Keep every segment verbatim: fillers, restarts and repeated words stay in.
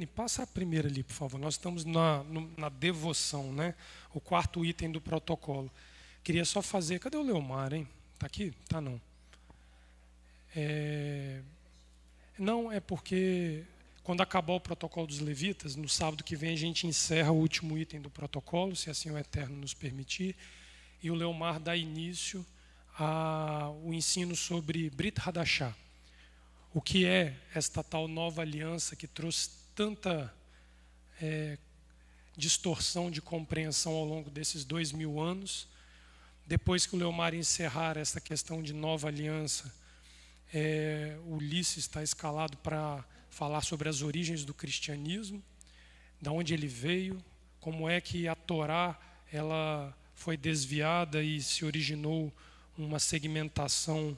Dani, passa a primeira ali, por favor. Nós estamos na, no, na devoção, né? O quarto item do protocolo. Queria só fazer... Cadê o Leomar, hein? Está aqui? Tá não. É... Não, é porque quando acabar o protocolo dos levitas, no sábado que vem a gente encerra o último item do protocolo, se assim o Eterno nos permitir, e o Leomar dá início ao ensino sobre Brit Hadashah. O que é esta tal nova aliança que trouxe tanta é, distorção de compreensão ao longo desses dois mil anos. Depois que o Leomar encerrar essa questão de nova aliança, é, o Ulisses está escalado para falar sobre as origens do cristianismo, de onde ele veio, como é que a Torá ela foi desviada e se originou uma segmentação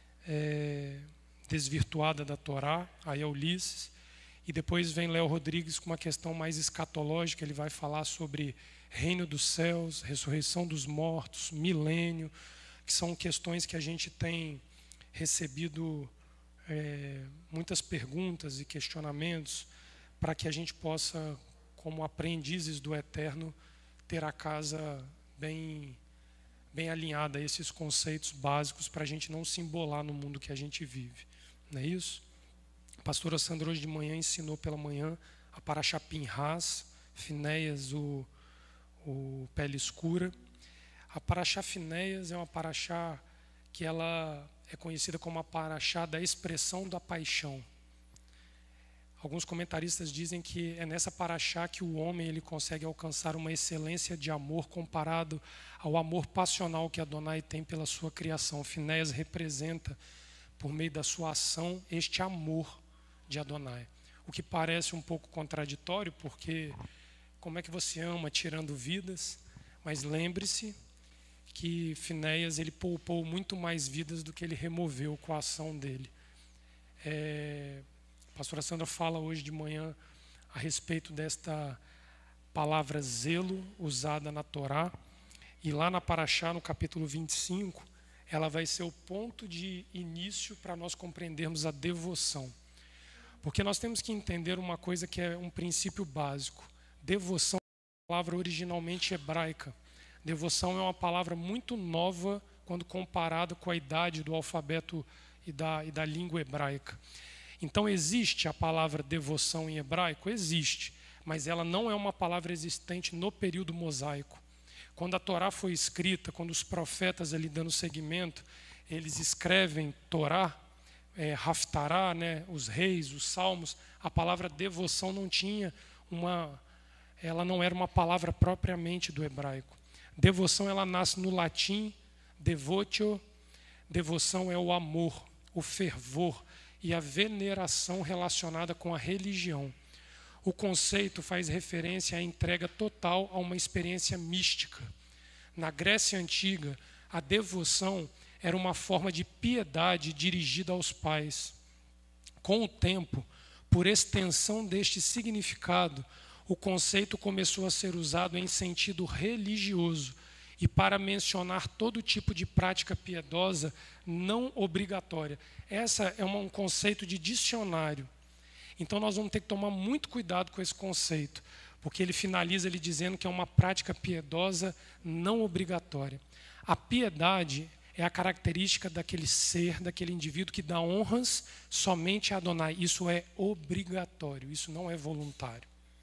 é, desvirtuada da Torá, aí é Ulisses. E depois vem Léo Rodrigues com uma questão mais escatológica, ele vai falar sobre reino dos céus, ressurreição dos mortos, milênio, que são questões que a gente tem recebido é, muitas perguntas e questionamentos para que a gente possa, como aprendizes do Eterno, ter a casa bem, bem alinhada a esses conceitos básicos para a gente não se embolar no mundo que a gente vive. Não é isso? A pastora Sandra hoje de manhã ensinou pela manhã a Parashá Pinhas, Finéias, o, o pele escura. A Parashá Finéias é uma Parashá que ela é conhecida como a Parashá da expressão da paixão. Alguns comentaristas dizem que é nessa Parashá que o homem ele consegue alcançar uma excelência de amor comparado ao amor passional que Adonai tem pela sua criação. Finéias representa, por meio da sua ação, este amor de Adonai. O que parece um pouco contraditório, porque como é que você ama tirando vidas? Mas lembre-se que Finéias ele poupou muito mais vidas do que ele removeu com a ação dele. É, a pastora Sandra fala hoje de manhã a respeito desta palavra zelo usada na Torá, e lá na Parashá, no capítulo vinte e cinco, ela vai ser o ponto de início para nós compreendermos a devoção. Porque nós temos que entender uma coisa que é um princípio básico. Devoção é uma palavra originalmente hebraica. Devoção é uma palavra muito nova quando comparada com a idade do alfabeto e da, e da língua hebraica. Então existe a palavra devoção em hebraico? Existe, mas ela não é uma palavra existente no período mosaico. Quando a Torá foi escrita, quando os profetas ali dando seguimento, eles escrevem Torá, é, Haftará, né, os reis, os salmos, a palavra devoção não tinha uma, ela não era uma palavra propriamente do hebraico. Devoção ela nasce no latim, devotio, devoção é o amor, o fervor e a veneração relacionada com a religião. O conceito faz referência à entrega total a uma experiência mística. Na Grécia Antiga, a devoção era uma forma de piedade dirigida aos pais. Com o tempo, por extensão deste significado, o conceito começou a ser usado em sentido religioso e para mencionar todo tipo de prática piedosa não obrigatória. Essa é um conceito de dicionário. Então nós vamos ter que tomar muito cuidado com esse conceito, porque ele finaliza ele dizendo que é uma prática piedosa não obrigatória. A piedade é a característica daquele ser, daquele indivíduo que dá honras somente a Adonai. Isso é obrigatório, isso não é voluntário.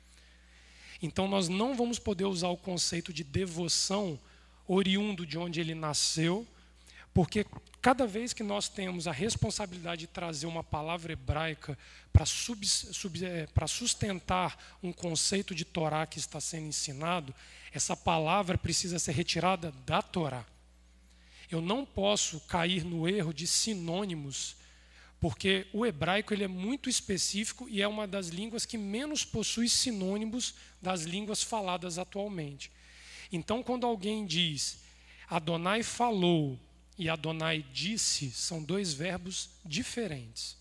Então nós não vamos poder usar o conceito de devoção oriundo de onde ele nasceu, porque cada vez que nós temos a responsabilidade de trazer uma palavra hebraica para sub, sub, é, para sustentar um conceito de Torá que está sendo ensinado, essa palavra precisa ser retirada da Torá. Eu não posso cair no erro de sinônimos, porque o hebraico ele é muito específico e é uma das línguas que menos possui sinônimos das línguas faladas atualmente. Então, quando alguém diz Adonai falou e Adonai disse, são dois verbos diferentes.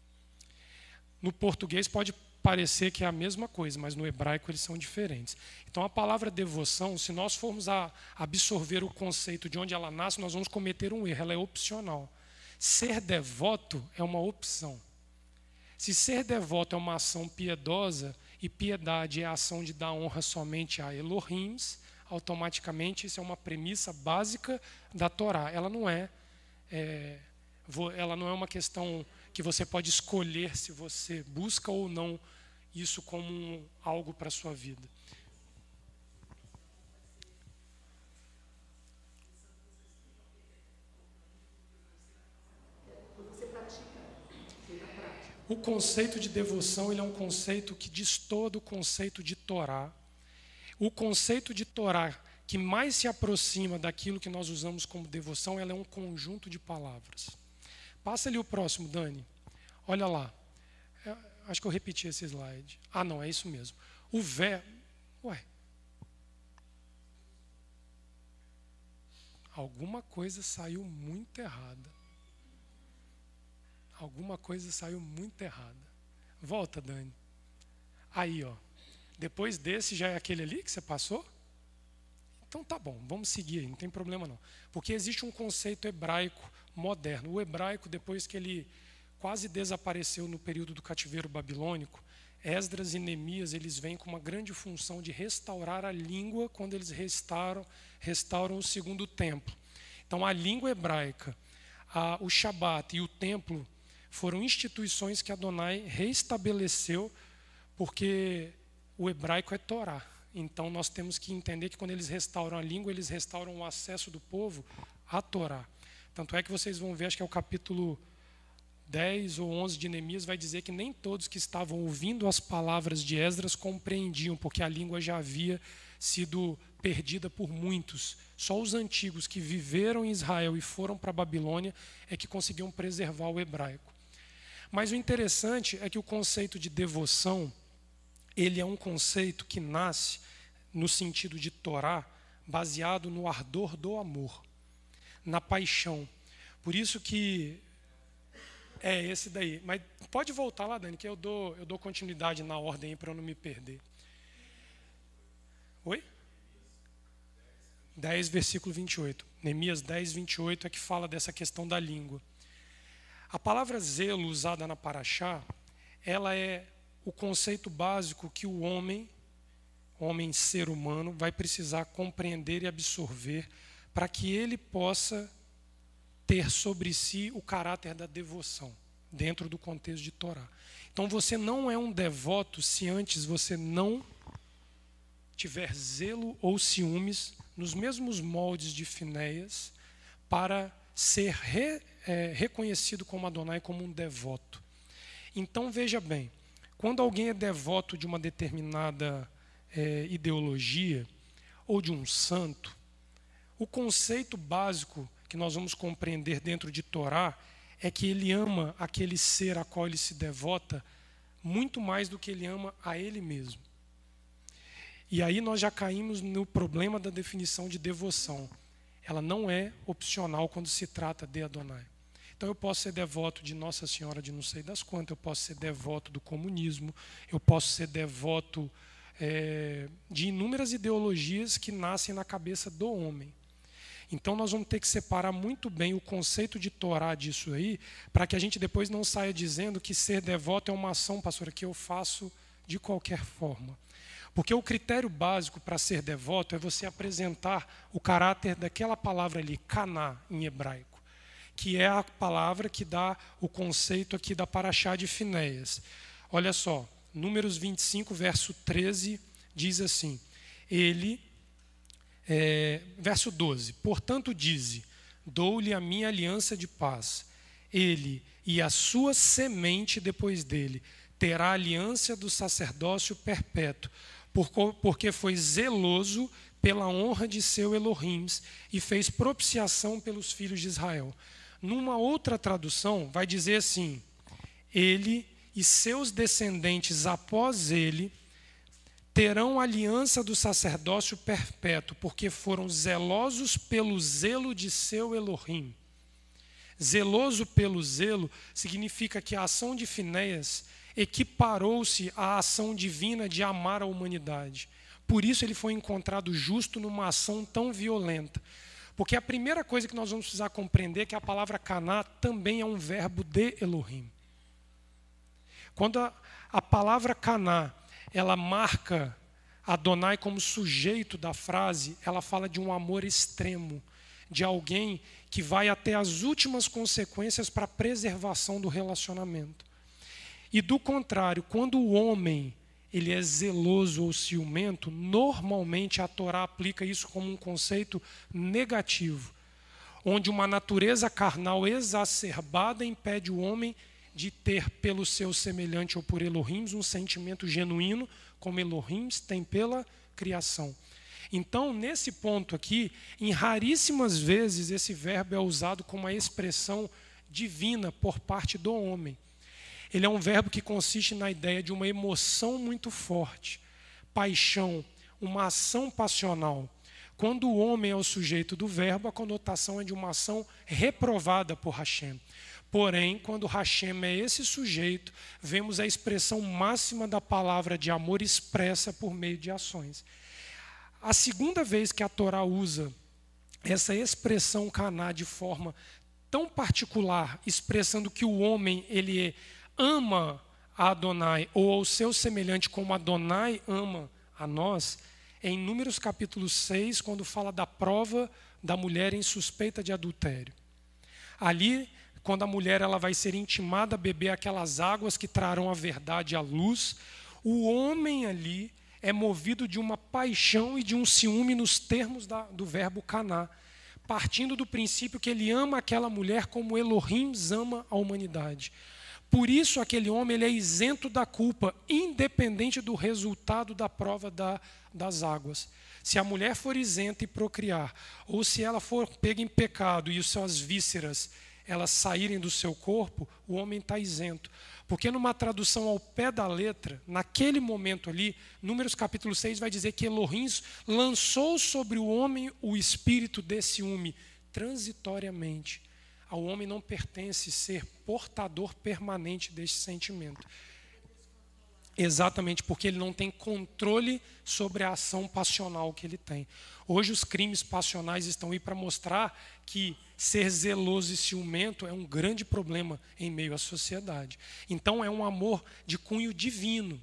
No português pode parecer que é a mesma coisa, mas no hebraico eles são diferentes. Então a palavra devoção, se nós formos a absorver o conceito de onde ela nasce, nós vamos cometer um erro, ela é opcional. Ser devoto é uma opção. Se ser devoto é uma ação piedosa, e piedade é a ação de dar honra somente a Elohims, automaticamente isso é uma premissa básica da Torá. Ela não é, é, ela não é uma questão que você pode escolher se você busca ou não isso como um, algo para a sua vida. O conceito de devoção ele é um conceito que destoa do conceito de Torá. O conceito de Torá que mais se aproxima daquilo que nós usamos como devoção, ela é um conjunto de palavras. Passa ali o próximo, Dani. Olha lá. Eu, acho que eu repeti esse slide. Ah, não, é isso mesmo. O verbo... Ué. Alguma coisa saiu muito errada. Alguma coisa saiu muito errada. Volta, Dani. Aí, ó. Depois desse, já é aquele ali que você passou? Então tá bom, vamos seguir aí, não tem problema não. Porque existe um conceito hebraico moderno. O hebraico, depois que ele quase desapareceu no período do cativeiro babilônico, Esdras e Neemias, eles vêm com uma grande função de restaurar a língua quando eles restauram, restauram o segundo templo. Então a língua hebraica, a, o Shabat e o templo foram instituições que Adonai reestabeleceu, porque o hebraico é Torá. Então nós temos que entender que quando eles restauram a língua, eles restauram o acesso do povo à Torá. Tanto é que vocês vão ver, acho que é o capítulo dez ou onze de Neemias, vai dizer que nem todos que estavam ouvindo as palavras de Esdras compreendiam, porque a língua já havia sido perdida por muitos. Só os antigos que viveram em Israel e foram para a Babilônia é que conseguiam preservar o hebraico. Mas o interessante é que o conceito de devoção, ele é um conceito que nasce no sentido de Torá, baseado no ardor do amor, na paixão. Por isso que é esse daí. Mas pode voltar lá, Dani, que eu dou, eu dou continuidade na ordem para eu não me perder. Oi? dez, versículo vinte e oito. Neemias dez, vinte e oito é que fala dessa questão da língua. A palavra zelo usada na Paraxá, ela é o conceito básico que o homem, homem ser humano, vai precisar compreender e absorver para que ele possa ter sobre si o caráter da devoção, dentro do contexto de Torá. Então você não é um devoto se antes você não tiver zelo ou ciúmes nos mesmos moldes de Finéias para ser re, é, reconhecido como Adonai como um devoto. Então veja bem, quando alguém é devoto de uma determinada é, ideologia ou de um santo, o conceito básico que nós vamos compreender dentro de Torá é que ele ama aquele ser a qual ele se devota muito mais do que ele ama a ele mesmo. E aí nós já caímos no problema da definição de devoção. Ela não é opcional quando se trata de Adonai. Então eu posso ser devoto de Nossa Senhora de não sei das quantas, eu posso ser devoto do comunismo, eu posso ser devoto é, de inúmeras ideologias que nascem na cabeça do homem. Então nós vamos ter que separar muito bem o conceito de Torá disso aí, para que a gente depois não saia dizendo que ser devoto é uma ação, pastora, que eu faço de qualquer forma. Porque o critério básico para ser devoto é você apresentar o caráter daquela palavra ali, kaná, em hebraico, que é a palavra que dá o conceito aqui da Paraxá de Finéias. Olha só, Números vinte e cinco, verso treze, diz assim, ele, é, verso doze, portanto dize, dou-lhe a minha aliança de paz, ele e a sua semente depois dele terá a aliança do sacerdócio perpétuo, porque foi zeloso pela honra de seu Elohim e fez propiciação pelos filhos de Israel. Numa outra tradução, vai dizer assim, ele e seus descendentes após ele terão a aliança do sacerdócio perpétuo, porque foram zelosos pelo zelo de seu Elohim. Zeloso pelo zelo significa que a ação de Finéias equiparou-se à ação divina de amar a humanidade. Por isso ele foi encontrado justo numa ação tão violenta. Porque a primeira coisa que nós vamos precisar compreender é que a palavra kaná também é um verbo de Elohim. Quando a, a palavra kaná ela marca Adonai como sujeito da frase, ela fala de um amor extremo, de alguém que vai até as últimas consequências para a preservação do relacionamento. E do contrário, quando o homem ele é zeloso ou ciumento, normalmente a Torá aplica isso como um conceito negativo, onde uma natureza carnal exacerbada impede o homem de ter pelo seu semelhante ou por Elohim um sentimento genuíno, como Elohim tem pela criação. Então, nesse ponto aqui, em raríssimas vezes esse verbo é usado como uma expressão divina por parte do homem. Ele é um verbo que consiste na ideia de uma emoção muito forte, paixão, uma ação passional. Quando o homem é o sujeito do verbo, a conotação é de uma ação reprovada por Hashem. Porém, quando Hashem é esse sujeito, vemos a expressão máxima da palavra de amor expressa por meio de ações. A segunda vez que a Torá usa essa expressão caná de forma tão particular, expressando que o homem ele ama a Adonai ou ao seu semelhante como Adonai ama a nós, é em Números capítulo seis, quando fala da prova da mulher em suspeita de adultério. Ali, quando a mulher ela vai ser intimada a beber aquelas águas que trarão a verdade à luz, o homem ali é movido de uma paixão e de um ciúme nos termos da, do verbo caná, partindo do princípio que ele ama aquela mulher como Elohim ama a humanidade. Por isso, aquele homem ele é isento da culpa, independente do resultado da prova da, das águas. Se a mulher for isenta e procriar, ou se ela for pega em pecado e as suas vísceras elas saírem do seu corpo, o homem está isento. Porque numa tradução ao pé da letra, naquele momento ali, Números capítulo seis vai dizer que Elohim lançou sobre o homem o espírito de ciúme, transitoriamente. Ao homem não pertence ser portador permanente deste sentimento. Exatamente, porque ele não tem controle sobre a ação passional que ele tem. Hoje os crimes passionais estão aí para mostrar que ser zeloso e ciumento é um grande problema em meio à sociedade. Então é um amor de cunho divino.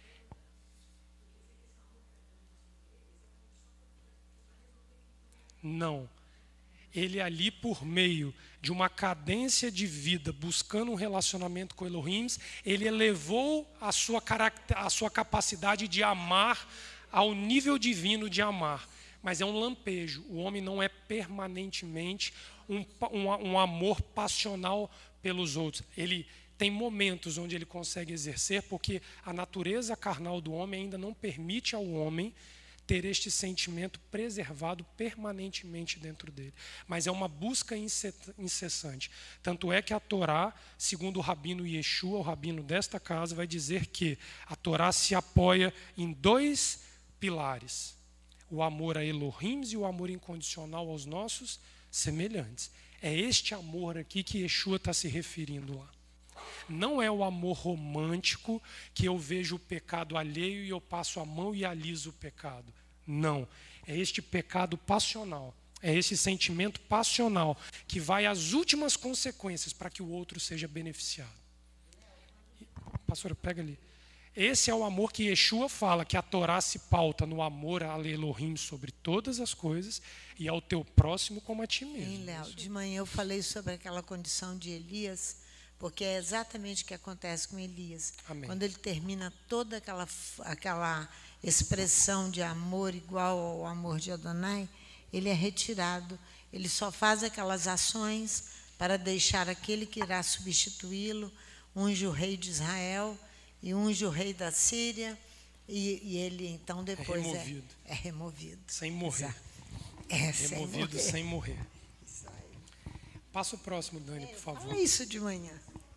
Não. Ele ali por meio de uma cadência de vida, buscando um relacionamento com Elohim, ele elevou a sua, a sua capacidade de amar ao nível divino de amar. Mas é um lampejo, o homem não é permanentemente um, um, um amor passional pelos outros. Ele tem momentos onde ele consegue exercer, porque a natureza carnal do homem ainda não permite ao homem ter este sentimento preservado permanentemente dentro dele. Mas é uma busca incessante. Tanto é que a Torá, segundo o rabino Yeshua, o rabino desta casa, vai dizer que a Torá se apoia em dois pilares: o amor a Elohim e o amor incondicional aos nossos semelhantes. É este amor aqui que Yeshua está se referindo lá. Não é o amor romântico que eu vejo o pecado alheio e eu passo a mão e aliso o pecado. Não. É este pecado passional. É esse sentimento passional que vai às últimas consequências para que o outro seja beneficiado. Pastora, pega ali. Esse é o amor que Yeshua fala, que a Torá se pauta no amor a Elohim sobre todas as coisas e ao teu próximo como a ti mesmo. Sim, Léo, de manhã eu falei sobre aquela condição de Elias, porque é exatamente o que acontece com Elias. Amém. Quando ele termina toda aquela, aquela expressão de amor igual ao amor de Adonai, ele é retirado. Ele só faz aquelas ações para deixar aquele que irá substituí-lo, unge o rei de Israel e unge o rei da Síria, e, e ele então depois é removido. É, é removido. Sem morrer. É, removido sem morrer. sem morrer. Passa o próximo, Dani, por favor. Fala isso de manhã.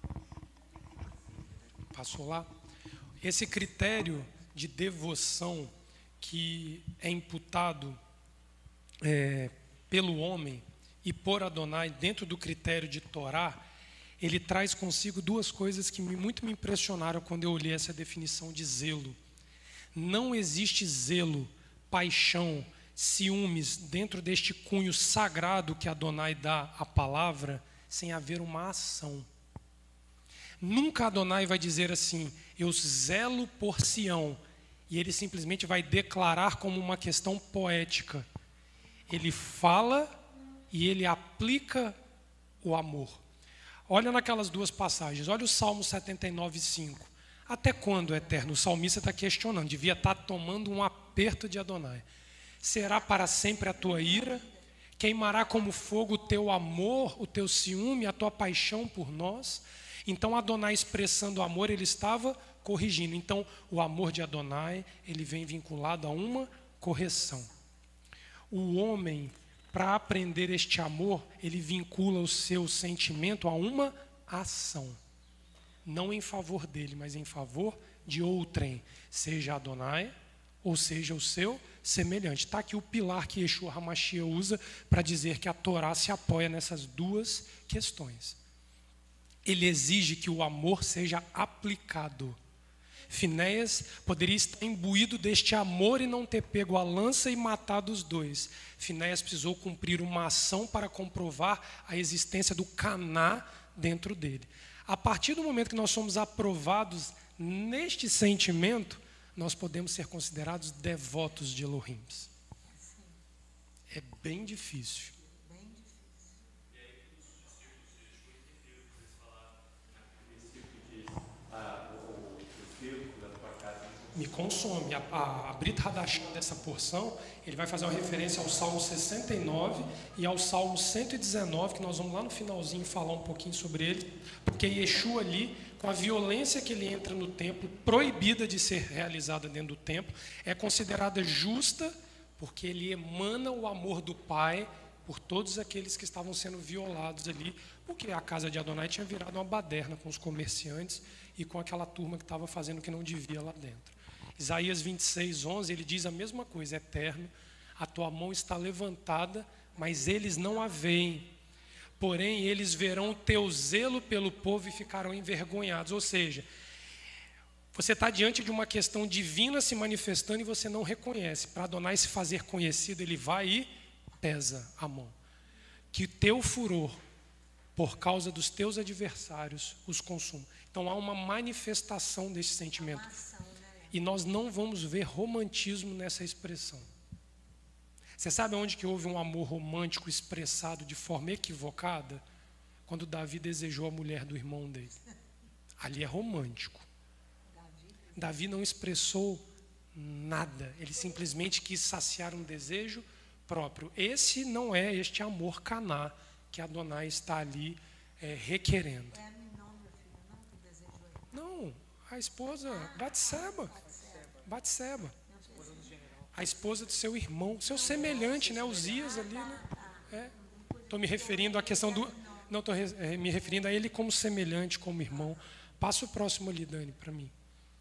Passou lá. Esse critério de devoção que é imputado é, pelo homem e por Adonai dentro do critério de Torá, ele traz consigo duas coisas que me, muito me impressionaram quando eu olhei essa definição de zelo. Não existe zelo, paixão, ciúmes dentro deste cunho sagrado que Adonai dá à palavra sem haver uma ação. Nunca Adonai vai dizer assim: eu zelo por Sião e ele simplesmente vai declarar como uma questão poética. Ele fala e ele aplica o amor. Olha naquelas duas passagens, olha o Salmo setenta e nove, cinco. Até quando, Eterno? O salmista está questionando, devia estar tomando um aperto de Adonai. Será para sempre a tua ira? Queimará como fogo o teu amor, o teu ciúme, a tua paixão por nós? Então Adonai, expressando amor, ele estava corrigindo. Então o amor de Adonai, ele vem vinculado a uma correção. O homem, para aprender este amor, ele vincula o seu sentimento a uma ação. Não em favor dele, mas em favor de outrem, seja Adonai ou seja o seu semelhante. Está aqui o pilar que Yeshua HaMashiach usa para dizer que a Torá se apoia nessas duas questões. Ele exige que o amor seja aplicado. Finéias poderia estar imbuído deste amor e não ter pego a lança e matado os dois. Finéias precisou cumprir uma ação para comprovar a existência do Caná dentro dele. A partir do momento que nós somos aprovados neste sentimento, nós podemos ser considerados devotos de Elohim. É bem difícil. Me consome. A, a, a Brit Hadashah dessa porção, ele vai fazer uma referência ao Salmo sessenta e nove e ao Salmo cento e dezenove, que nós vamos lá no finalzinho falar um pouquinho sobre ele, porque Yeshua ali, com a violência que ele entra no templo, proibida de ser realizada dentro do templo, é considerada justa, porque ele emana o amor do Pai por todos aqueles que estavam sendo violados ali, porque a casa de Adonai tinha virado uma baderna com os comerciantes e com aquela turma que estava fazendo o que não devia lá dentro. Isaías vinte e seis, onze, ele diz a mesma coisa: Eterno, a tua mão está levantada, mas eles não a veem. Porém, eles verão o teu zelo pelo povo e ficarão envergonhados. Ou seja, você está diante de uma questão divina se manifestando e você não reconhece. Para Adonai se fazer conhecido, ele vai e pesa a mão. Que teu furor, por causa dos teus adversários, os consuma. Então há uma manifestação desse sentimento. E nós não vamos ver romantismo nessa expressão. Você sabe onde que houve um amor romântico expressado de forma equivocada? Quando Davi desejou a mulher do irmão dele. Ali é romântico. Davi não expressou nada. Ele simplesmente quis saciar um desejo próprio. Esse não é este amor caná que Adonai está ali é, requerendo. Não, a esposa Batseba. Batseba. A esposa do seu irmão, seu semelhante, né? Uzias ali, né? Estou é. me referindo à questão do... Não, estou é, me referindo a ele como semelhante, como irmão. Passa o próximo ali, Dani, para mim.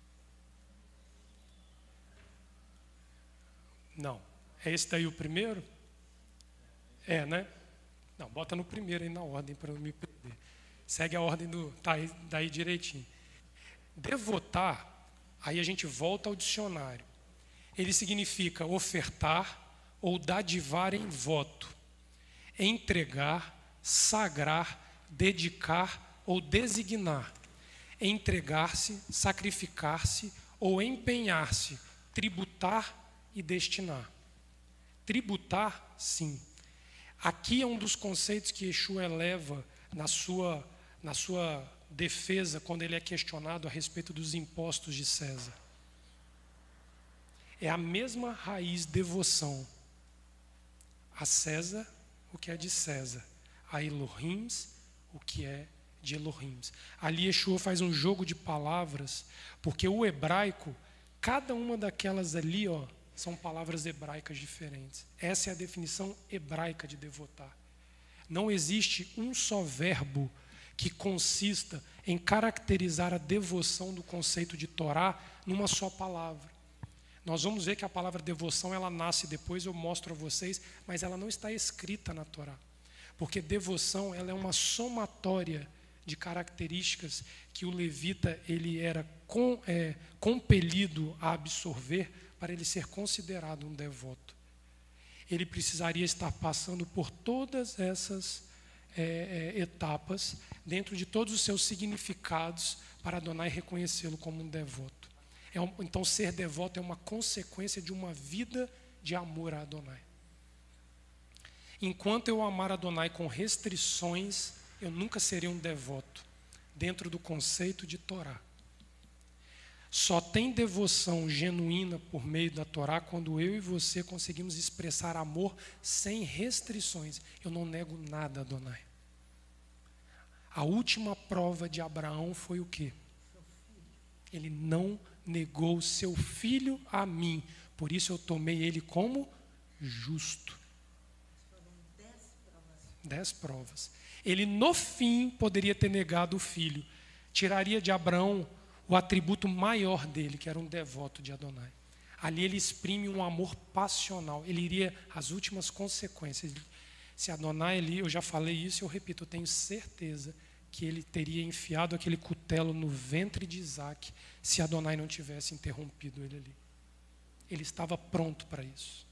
Não. É esse daí o primeiro? É, né? Não, bota no primeiro aí na ordem para não me perder. Segue a ordem do... Tá aí, daí direitinho. Devotar, aí a gente volta ao dicionário. Ele significa ofertar ou dadivar em voto, entregar, sagrar, dedicar ou designar, entregar-se, sacrificar-se ou empenhar-se, tributar e destinar. Tributar, sim. Aqui é um dos conceitos que Yeshua eleva na sua, na sua defesa quando ele é questionado a respeito dos impostos de César. É a mesma raiz devoção. A César, o que é de César. A Elohim, o que é de Elohim. Ali Yeshua faz um jogo de palavras, porque o hebraico, cada uma daquelas ali, ó, são palavras hebraicas diferentes. Essa é a definição hebraica de devotar. Não existe um só verbo que consista em caracterizar a devoção do conceito de Torá numa só palavra. Nós vamos ver que a palavra devoção, ela nasce depois, eu mostro a vocês, mas ela não está escrita na Torá. Porque devoção, ela é uma somatória de características que o levita ele era com, é, compelido a absorver para ele ser considerado um devoto. Ele precisaria estar passando por todas essas é, é, etapas, dentro de todos os seus significados, para Adonai reconhecê-lo como um devoto. É um, então, ser devoto é uma consequência de uma vida de amor a Adonai. Enquanto eu amar Adonai com restrições, eu nunca serei um devoto, dentro do conceito de Torá. Só tem devoção genuína por meio da Torá quando eu e você conseguimos expressar amor sem restrições. Eu não nego nada a Adonai. A última prova de Abraão foi o quê? Ele não negou seu filho a mim, por isso eu tomei ele como justo. Dez provas. Ele, no fim, poderia ter negado o filho. Tiraria de Abraão o atributo maior dele, que era um devoto de Adonai. Ali ele exprime um amor passional. Ele iria às últimas consequências. Se Adonai ali, eu já falei isso, eu repito, eu tenho certeza que ele teria enfiado aquele cutelo no ventre de Isaac, se Adonai não tivesse interrompido ele ali. Ele estava pronto para isso.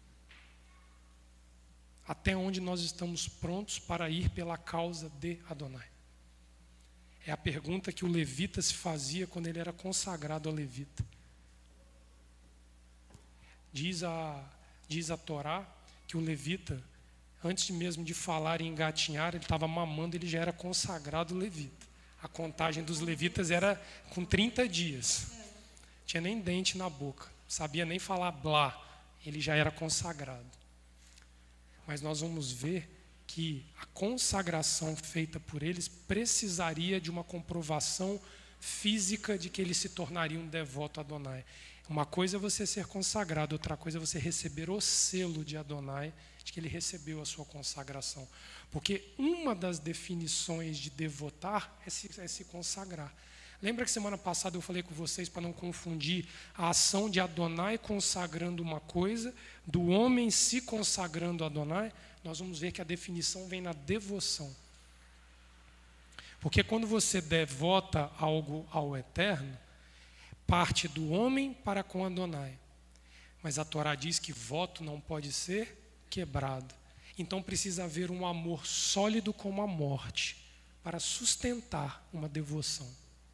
Até onde nós estamos prontos para ir pela causa de Adonai? É a pergunta que o levita se fazia quando ele era consagrado a levita. Diz a, diz a Torá que o levita, antes mesmo de falar e engatinhar, ele estava mamando, ele já era consagrado levita. A contagem dos levitas era com trinta dias. Não tinha nem dente na boca, não sabia nem falar blá, ele já era consagrado. Mas nós vamos ver que a consagração feita por eles precisaria de uma comprovação física de que ele se tornaria um devoto a Adonai. Uma coisa é você ser consagrado, outra coisa é você receber o selo de Adonai, de que ele recebeu a sua consagração. Porque uma das definições de devotar é se, é se consagrar. Lembra que semana passada eu falei com vocês para não confundir a ação de Adonai consagrando uma coisa, do homem se consagrando a Adonai? Nós vamos ver que a definição vem na devoção. Porque quando você devota algo ao Eterno, parte do homem para com Adonai. Mas a Torá diz que voto não pode ser quebrado. Então precisa haver um amor sólido como a morte para sustentar uma devoção.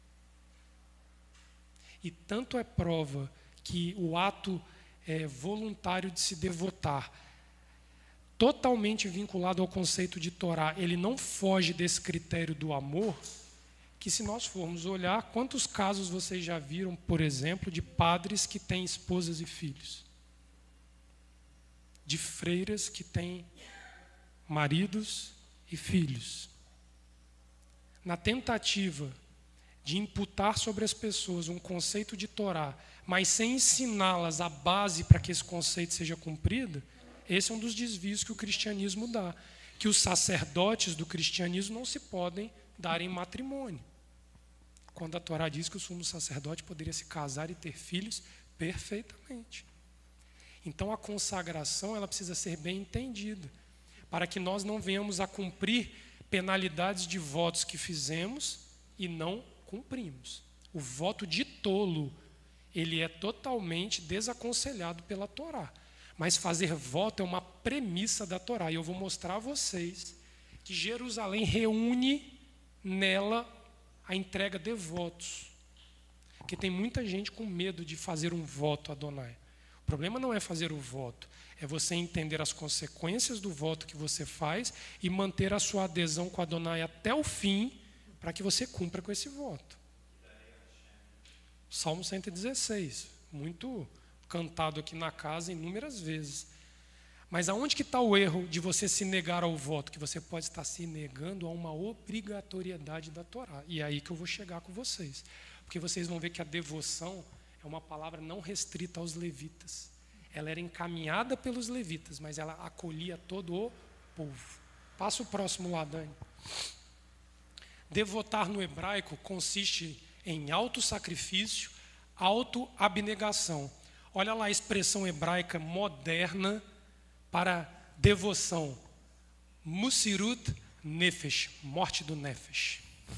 E tanto é prova que o ato é, voluntário de se devotar, totalmente vinculado ao conceito de Torá, ele não foge desse critério do amor, que se nós formos olhar, quantos casos vocês já viram, por exemplo, de padres que têm esposas e filhos? De freiras que têm maridos e filhos? Na tentativa de imputar sobre as pessoas um conceito de Torá, mas sem ensiná-las a base para que esse conceito seja cumprido, esse é um dos desvios que o cristianismo dá, que os sacerdotes do cristianismo não se podem dar em matrimônio. Quando a Torá diz que o sumo sacerdote poderia se casar e ter filhos perfeitamente. Então a consagração ela precisa ser bem entendida, para que nós não venhamos a cumprir penalidades de votos que fizemos e não cumprimos. O voto de tolo, ele é totalmente desaconselhado pela Torá. Mas fazer voto é uma premissa da Torá. E eu vou mostrar a vocês que Jerusalém reúne nela a entrega de votos. Porque tem muita gente com medo de fazer um voto a Adonai. O problema não é fazer o voto, é você entender as consequências do voto que você faz e manter a sua adesão com Adonai até o fim, para que você cumpra com esse voto. Salmo cento e dezesseis, muito cantado aqui na casa inúmeras vezes. Mas aonde que está o erro de você se negar ao voto? Que você pode estar se negando a uma obrigatoriedade da Torá. E é aí que eu vou chegar com vocês. Porque vocês vão ver que a devoção é uma palavra não restrita aos levitas. Ela era encaminhada pelos levitas, mas ela acolhia todo o povo. Passa o próximo lá, Dani. Devotar no hebraico consiste em auto-sacrifício, auto-abnegação. Olha lá a expressão hebraica moderna para devoção. Musirut nefesh, morte do nefesh.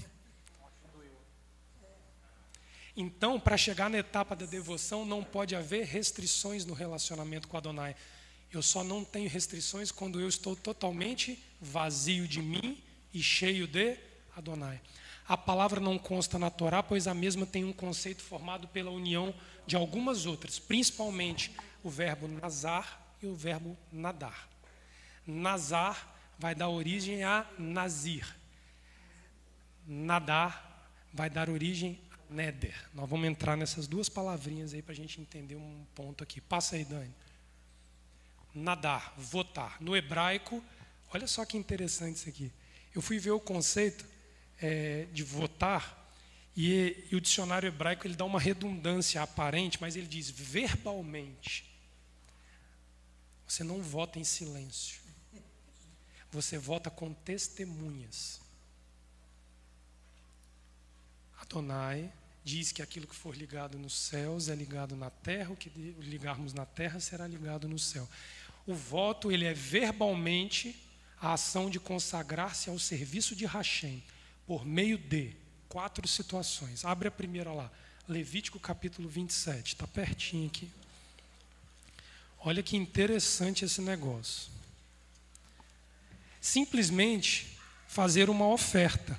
Então, para chegar na etapa da devoção, não pode haver restrições no relacionamento com Adonai. Eu só não tenho restrições quando eu estou totalmente vazio de mim e cheio de Adonai. A palavra não consta na Torá, pois a mesma tem um conceito formado pela união de algumas outras, principalmente o verbo nazar e o verbo nadar. Nazar vai dar origem a nazir. Nadar vai dar origem a neder. Nós vamos entrar nessas duas palavrinhas aí para a gente entender um ponto aqui. Passa aí, Dani. Nadar, votar. No hebraico, olha só que interessante isso aqui. Eu fui ver o conceito é, de votar e, e o dicionário hebraico ele dá uma redundância aparente, mas ele diz verbalmente. Você não vota em silêncio. Você vota com testemunhas. Adonai diz que aquilo que for ligado nos céus é ligado na terra, o que ligarmos na terra será ligado no céu. O voto ele é verbalmente a ação de consagrar-se ao serviço de Hashem, por meio de quatro situações. Abre a primeira lá, Levítico capítulo vinte e sete, está pertinho aqui. Olha que interessante esse negócio. Simplesmente fazer uma oferta.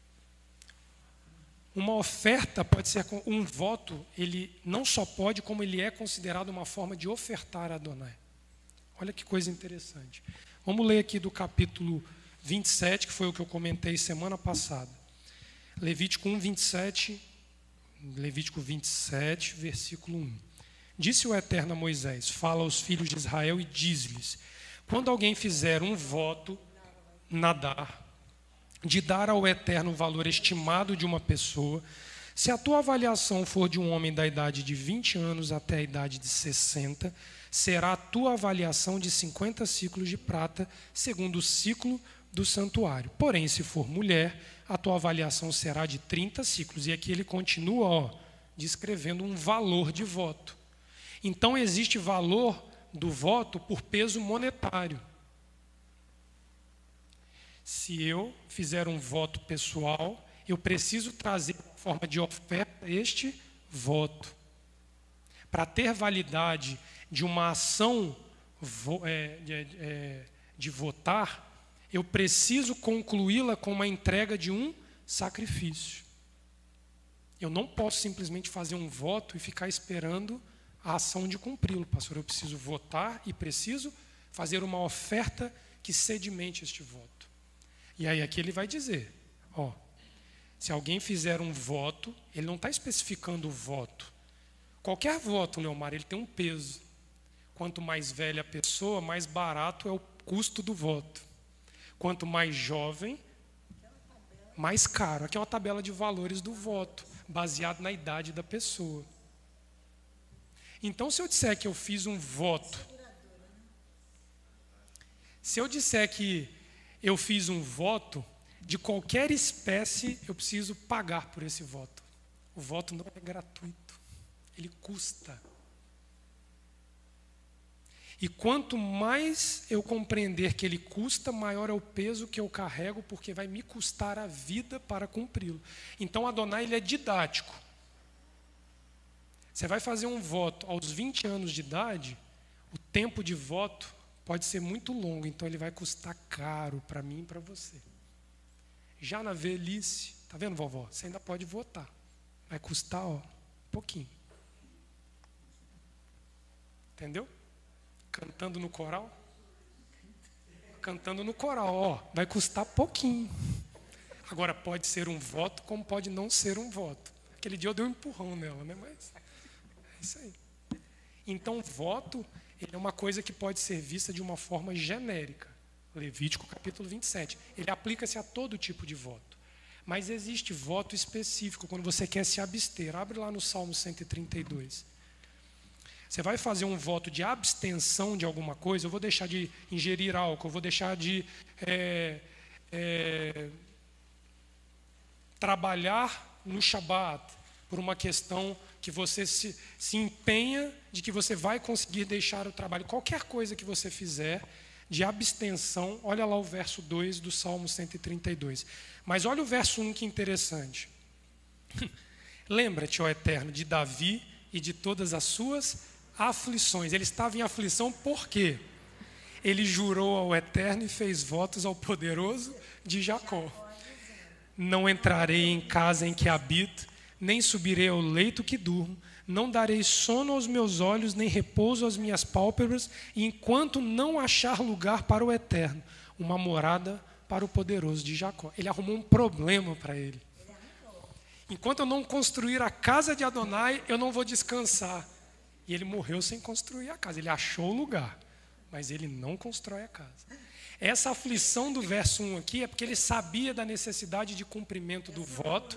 Uma oferta pode ser, um voto, ele não só pode, como ele é considerado uma forma de ofertar a Adonai. Olha que coisa interessante. Vamos ler aqui do capítulo vinte e sete, que foi o que eu comentei semana passada. Levítico um, vinte e sete, Levítico vinte e sete, versículo um. Disse o Eterno a Moisés, fala aos filhos de Israel e diz-lhes, quando alguém fizer um voto, nadar, de dar ao Eterno o valor estimado de uma pessoa, se a tua avaliação for de um homem da idade de vinte anos até a idade de sessenta, será a tua avaliação de cinquenta ciclos de prata, segundo o ciclo do santuário. Porém, se for mulher, a tua avaliação será de trinta ciclos. E aqui ele continua, ó, descrevendo um valor de voto. Então, existe valor do voto por peso monetário. Se eu fizer um voto pessoal, eu preciso trazer em forma de oferta este voto. Para ter validade de uma ação de votar, eu preciso concluí-la com uma entrega de um sacrifício. Eu não posso simplesmente fazer um voto e ficar esperando a ação de cumpri-lo, pastor. Eu preciso votar e preciso fazer uma oferta que sedimente este voto. E aí aqui ele vai dizer, ó, se alguém fizer um voto, ele não está especificando o voto. Qualquer voto, Leomar, ele tem um peso. Quanto mais velha a pessoa, mais barato é o custo do voto. Quanto mais jovem, mais caro. Aqui é uma tabela de valores do voto, baseado na idade da pessoa. Então, se eu disser que eu fiz um voto, se eu disser que eu fiz um voto, de qualquer espécie, eu preciso pagar por esse voto. O voto não é gratuito, ele custa. E quanto mais eu compreender que ele custa, maior é o peso que eu carrego, porque vai me custar a vida para cumpri-lo. Então, Adonai ele é didático. Você vai fazer um voto aos vinte anos de idade, o tempo de voto pode ser muito longo, então ele vai custar caro para mim e para você. Já na velhice, tá vendo, vovó? Você ainda pode votar. Vai custar, ó, um pouquinho. Entendeu? Cantando no coral? Cantando no coral, ó, vai custar pouquinho. Agora, pode ser um voto, como pode não ser um voto. Aquele dia eu dei um empurrão nela, né? Mas é isso aí. Então, voto ele é uma coisa que pode ser vista de uma forma genérica. Levítico capítulo vinte e sete. Ele aplica-se a todo tipo de voto. Mas existe voto específico, quando você quer se abster. Abre lá no Salmo cento e trinta e dois. Você vai fazer um voto de abstenção de alguma coisa, eu vou deixar de ingerir álcool, eu vou deixar de é, é, trabalhar no Shabat, por uma questão que você se, se empenha de que você vai conseguir deixar o trabalho. Qualquer coisa que você fizer de abstenção, olha lá o verso dois do Salmo cento e trinta e dois. Mas olha o verso um, que interessante. Lembra-te, ó Eterno, de Davi e de todas as suas aflições. Ele estava em aflição por quê? Ele jurou ao Eterno e fez votos ao poderoso de Jacó. Não entrarei em casa em que habito, nem subirei ao leito que durmo, não darei sono aos meus olhos, nem repouso às minhas pálpebras, enquanto não achar lugar para o Eterno, uma morada para o poderoso de Jacó. Ele arrumou um problema para ele. Enquanto eu não construir a casa de Adonai, eu não vou descansar. E ele morreu sem construir a casa. Ele achou o lugar, mas ele não constrói a casa. Essa aflição do verso um aqui é porque ele sabia da necessidade de cumprimento do voto.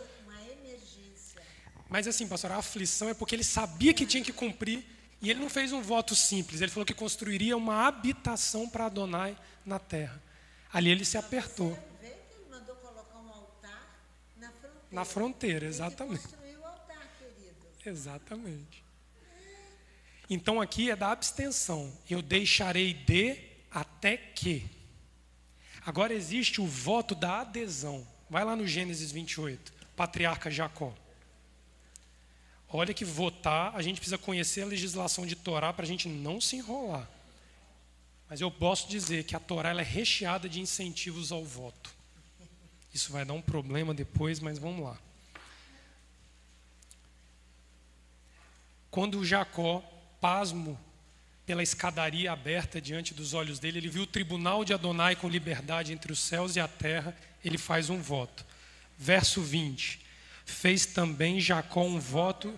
Mas assim, pastor, a aflição é porque ele sabia que tinha que cumprir e ele não fez um voto simples. Ele falou que construiria uma habitação para Adonai na terra. Ali ele se apertou. Ele mandou colocar um altar na fronteira. Na fronteira, exatamente. Ele construiu o altar, querido. Exatamente. Então aqui é da abstenção. Eu deixarei de até que. Agora existe o voto da adesão. Vai lá no Gênesis vinte e oito, patriarca Jacó. Olha que votar, a gente precisa conhecer a legislação de Torá para a gente não se enrolar. Mas eu posso dizer que a Torá ela é recheada de incentivos ao voto. Isso vai dar um problema depois, mas vamos lá. Quando Jacó, pasmo pela escadaria aberta diante dos olhos dele, ele viu o tribunal de Adonai com liberdade entre os céus e a terra, ele faz um voto. Verso vinte. Fez também Jacó um voto,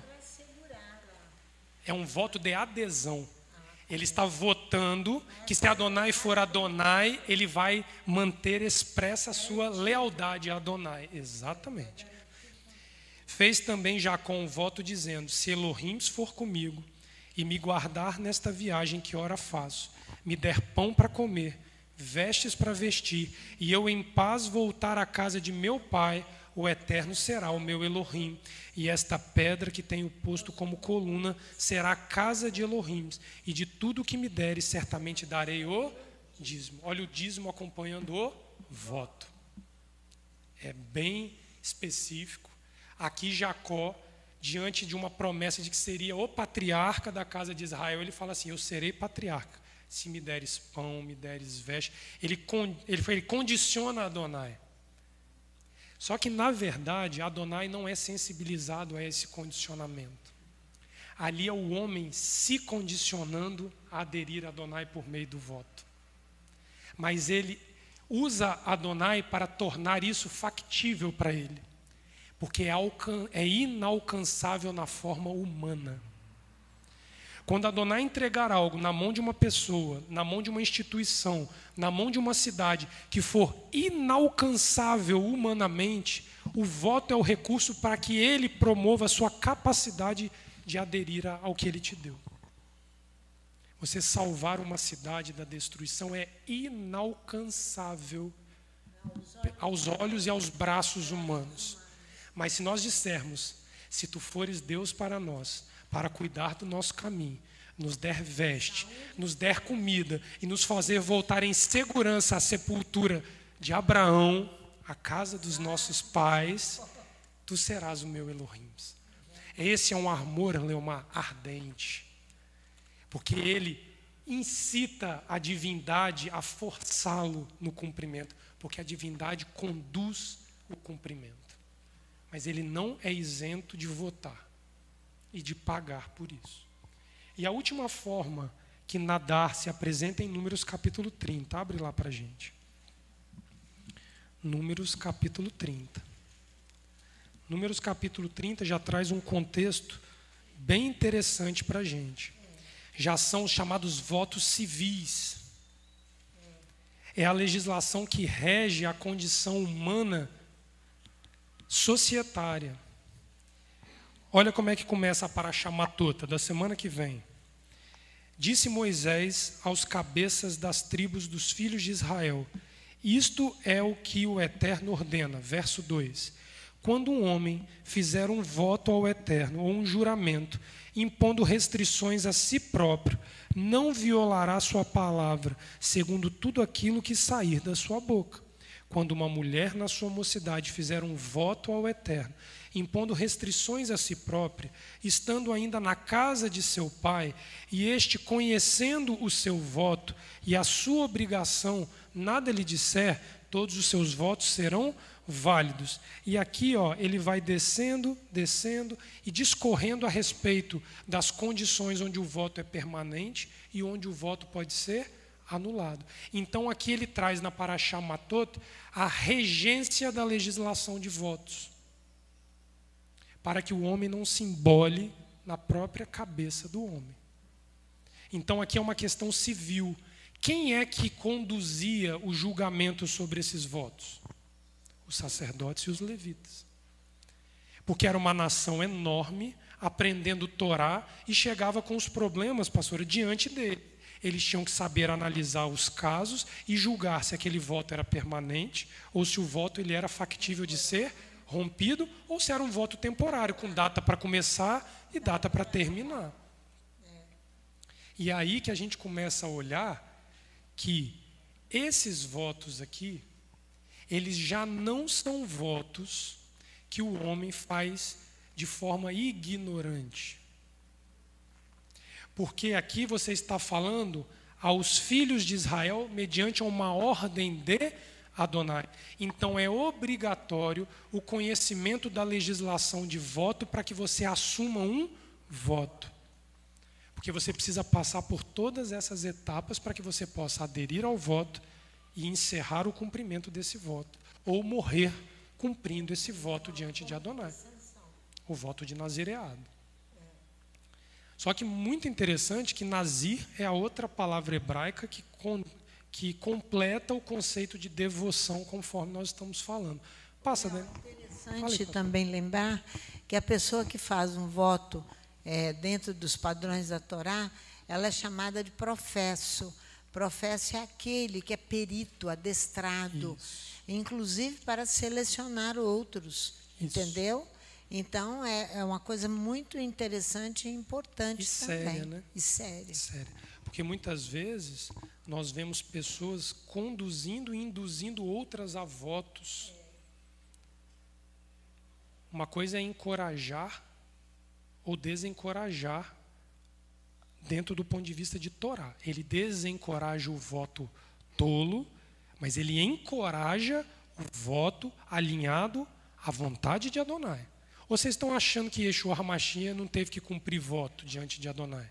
é um voto de adesão. Ele está votando que se Adonai for Adonai, ele vai manter expressa a sua lealdade a Adonai. Exatamente. Fez também Jacó um voto dizendo: se Elohim for comigo e me guardar nesta viagem que ora faço, me der pão para comer, vestes para vestir, e eu em paz voltar à casa de meu pai, o Eterno será o meu Elohim, e esta pedra que tenho posto como coluna será a casa de Elohim, e de tudo que me deres certamente darei o dízimo. Olha o dízimo acompanhando o voto. É bem específico. Aqui Jacó, diante de uma promessa de que seria o patriarca da casa de Israel, ele fala assim: eu serei patriarca, se me deres pão, me deres veste. Ele, ele, ele condiciona a Adonai. Só que, na verdade, Adonai não é sensibilizado a esse condicionamento. Ali é o homem se condicionando a aderir a Adonai por meio do voto. Mas ele usa Adonai para tornar isso factível para ele. Porque é inalcançável na forma humana. Quando Adonai entregar algo na mão de uma pessoa, na mão de uma instituição, na mão de uma cidade, que for inalcançável humanamente, o voto é o recurso para que ele promova a sua capacidade de aderir ao que ele te deu. Você salvar uma cidade da destruição é inalcançável aos olhos e aos braços humanos. Mas se nós dissermos: se tu fores Deus para nós, para cuidar do nosso caminho, nos der veste, nos der comida e nos fazer voltar em segurança à sepultura de Abraão, a casa dos nossos pais, tu serás o meu Elohim. Esse é um amor, Leomar, ardente, porque ele incita a divindade a forçá-lo no cumprimento, porque a divindade conduz o cumprimento. Mas ele não é isento de votar e de pagar por isso. E a última forma que Nadar se apresenta em Números capítulo trinta. Abre lá para a gente. Números capítulo trinta. Números capítulo trinta já traz um contexto bem interessante para a gente. Já são os chamados votos civis. É a legislação que rege a condição humana societária. Olha como é que começa a Parashá Matota da semana que vem. Disse Moisés aos cabeças das tribos dos filhos de Israel: isto é o que o Eterno ordena. Verso dois. Quando um homem fizer um voto ao Eterno ou um juramento, impondo restrições a si próprio, não violará sua palavra, segundo tudo aquilo que sair da sua boca. Quando uma mulher na sua mocidade fizer um voto ao Eterno, impondo restrições a si própria, estando ainda na casa de seu pai, e este, conhecendo o seu voto e a sua obrigação, nada lhe disser, todos os seus votos serão válidos. E aqui, ó, ele vai descendo, descendo e discorrendo a respeito das condições onde o voto é permanente e onde o voto pode ser anulado. Então aqui ele traz na Parashá Matot a regência da legislação de votos, para que o homem não se embole na própria cabeça do homem. Então aqui é uma questão civil. Quem é que conduzia o julgamento sobre esses votos? Os sacerdotes e os levitas. Porque era uma nação enorme, aprendendo Torá, e chegava com os problemas, pastora, diante dele. Eles tinham que saber analisar os casos e julgar se aquele voto era permanente ou se o voto ele era factível de ser rompido ou se era um voto temporário, com data para começar e data para terminar. E é aí que a gente começa a olhar que esses votos aqui, eles já não são votos que o homem faz de forma ignorante. Porque aqui você está falando aos filhos de Israel mediante uma ordem de Adonai. Então é obrigatório o conhecimento da legislação de voto para que você assuma um voto. Porque você precisa passar por todas essas etapas para que você possa aderir ao voto e encerrar o cumprimento desse voto, ou morrer cumprindo esse voto diante de Adonai, o voto de nazireado. Só que muito interessante que nazir é a outra palavra hebraica que, com, que completa o conceito de devoção, conforme nós estamos falando. Passa, né? É interessante aí, também lembrar que a pessoa que faz um voto é, dentro dos padrões da Torá, ela é chamada de professo. Professo é aquele que é perito, adestrado, isso, inclusive para selecionar outros, isso, entendeu? Então, é, é uma coisa muito interessante e importante e também. Séria, né? E séria. E séria. Porque muitas vezes nós vemos pessoas conduzindo e induzindo outras a votos. Uma coisa é encorajar ou desencorajar dentro do ponto de vista de Torá. Ele desencoraja o voto tolo, mas ele encoraja o voto alinhado à vontade de Adonai. Ou vocês estão achando que Yeshua HaMashiach não teve que cumprir voto diante de Adonai?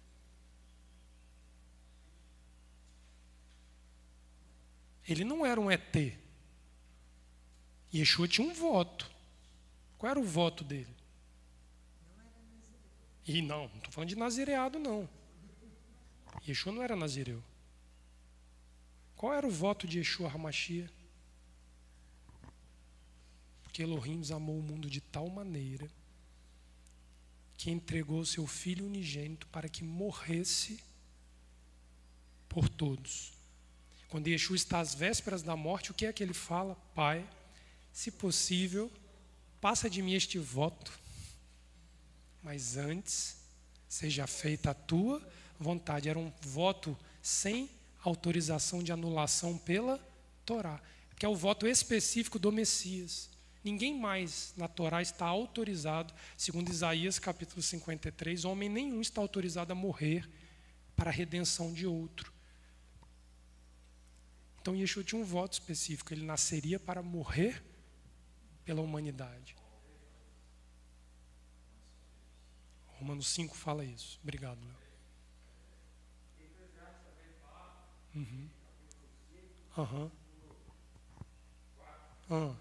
Ele não era um E T. Yeshua tinha um voto. Qual era o voto dele? E não, não estou falando de nazireado, não. Yeshua não era nazireu. Qual era o voto de Yeshua HaMashiach? Porque Elohim amou o mundo de tal maneira que entregou o seu Filho unigênito para que morresse por todos. Quando Yeshua está às vésperas da morte, o que é que ele fala? Pai, se possível, passa de mim este voto, mas antes seja feita a tua vontade. Era um voto sem autorização de anulação pela Torá, que é o voto específico do Messias. Ninguém mais na Torá está autorizado, segundo Isaías capítulo cinquenta e três, homem nenhum está autorizado a morrer para a redenção de outro. Então Yeshua tinha um voto específico, ele nasceria para morrer pela humanidade. Romanos cinco fala isso. Obrigado, Léo. Uhum. Aham. Aham.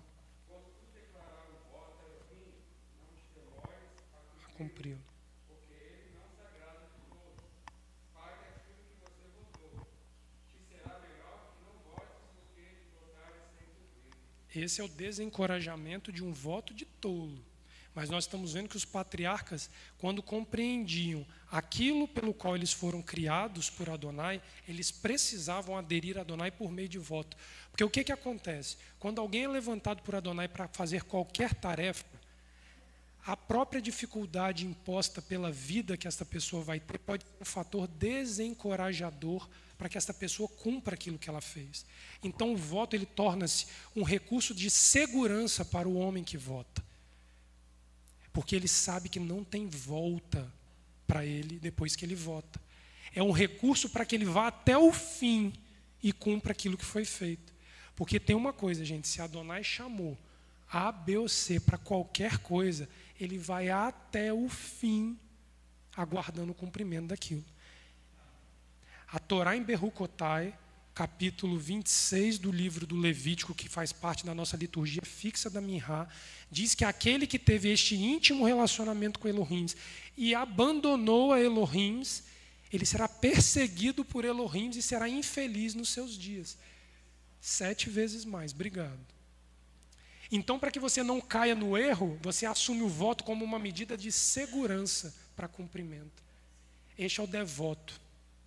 Cumpriu. Porque ele não se agrada dos outros. Pague aquilo que você votou. Que será melhor que não votes do que votar sem cumprir. Esse é o desencorajamento de um voto de tolo. Mas nós estamos vendo que os patriarcas, quando compreendiam aquilo pelo qual eles foram criados por Adonai, eles precisavam aderir a Adonai por meio de voto. Porque o que, que acontece? Quando alguém é levantado por Adonai para fazer qualquer tarefa, a própria dificuldade imposta pela vida que esta pessoa vai ter pode ser um fator desencorajador para que esta pessoa cumpra aquilo que ela fez. Então o voto ele torna-se um recurso de segurança para o homem que vota. Porque ele sabe que não tem volta para ele depois que ele vota. É um recurso para que ele vá até o fim e cumpra aquilo que foi feito. Porque tem uma coisa, gente, se Adonai chamou A, B ou C, para qualquer coisa, ele vai até o fim, aguardando o cumprimento daquilo. A Torá em Berrucotai, capítulo vinte e seis do livro do Levítico, que faz parte da nossa liturgia fixa da Minhá, diz que aquele que teve este íntimo relacionamento com Elohim e abandonou a Elohim, ele será perseguido por Elohim e será infeliz nos seus dias. Sete vezes mais. Obrigado. Então, para que você não caia no erro, você assume o voto como uma medida de segurança para cumprimento. Este é o devoto.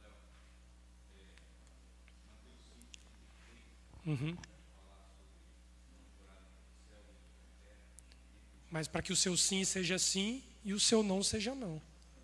Uhum. Mas para que o seu sim seja sim e o seu não seja não.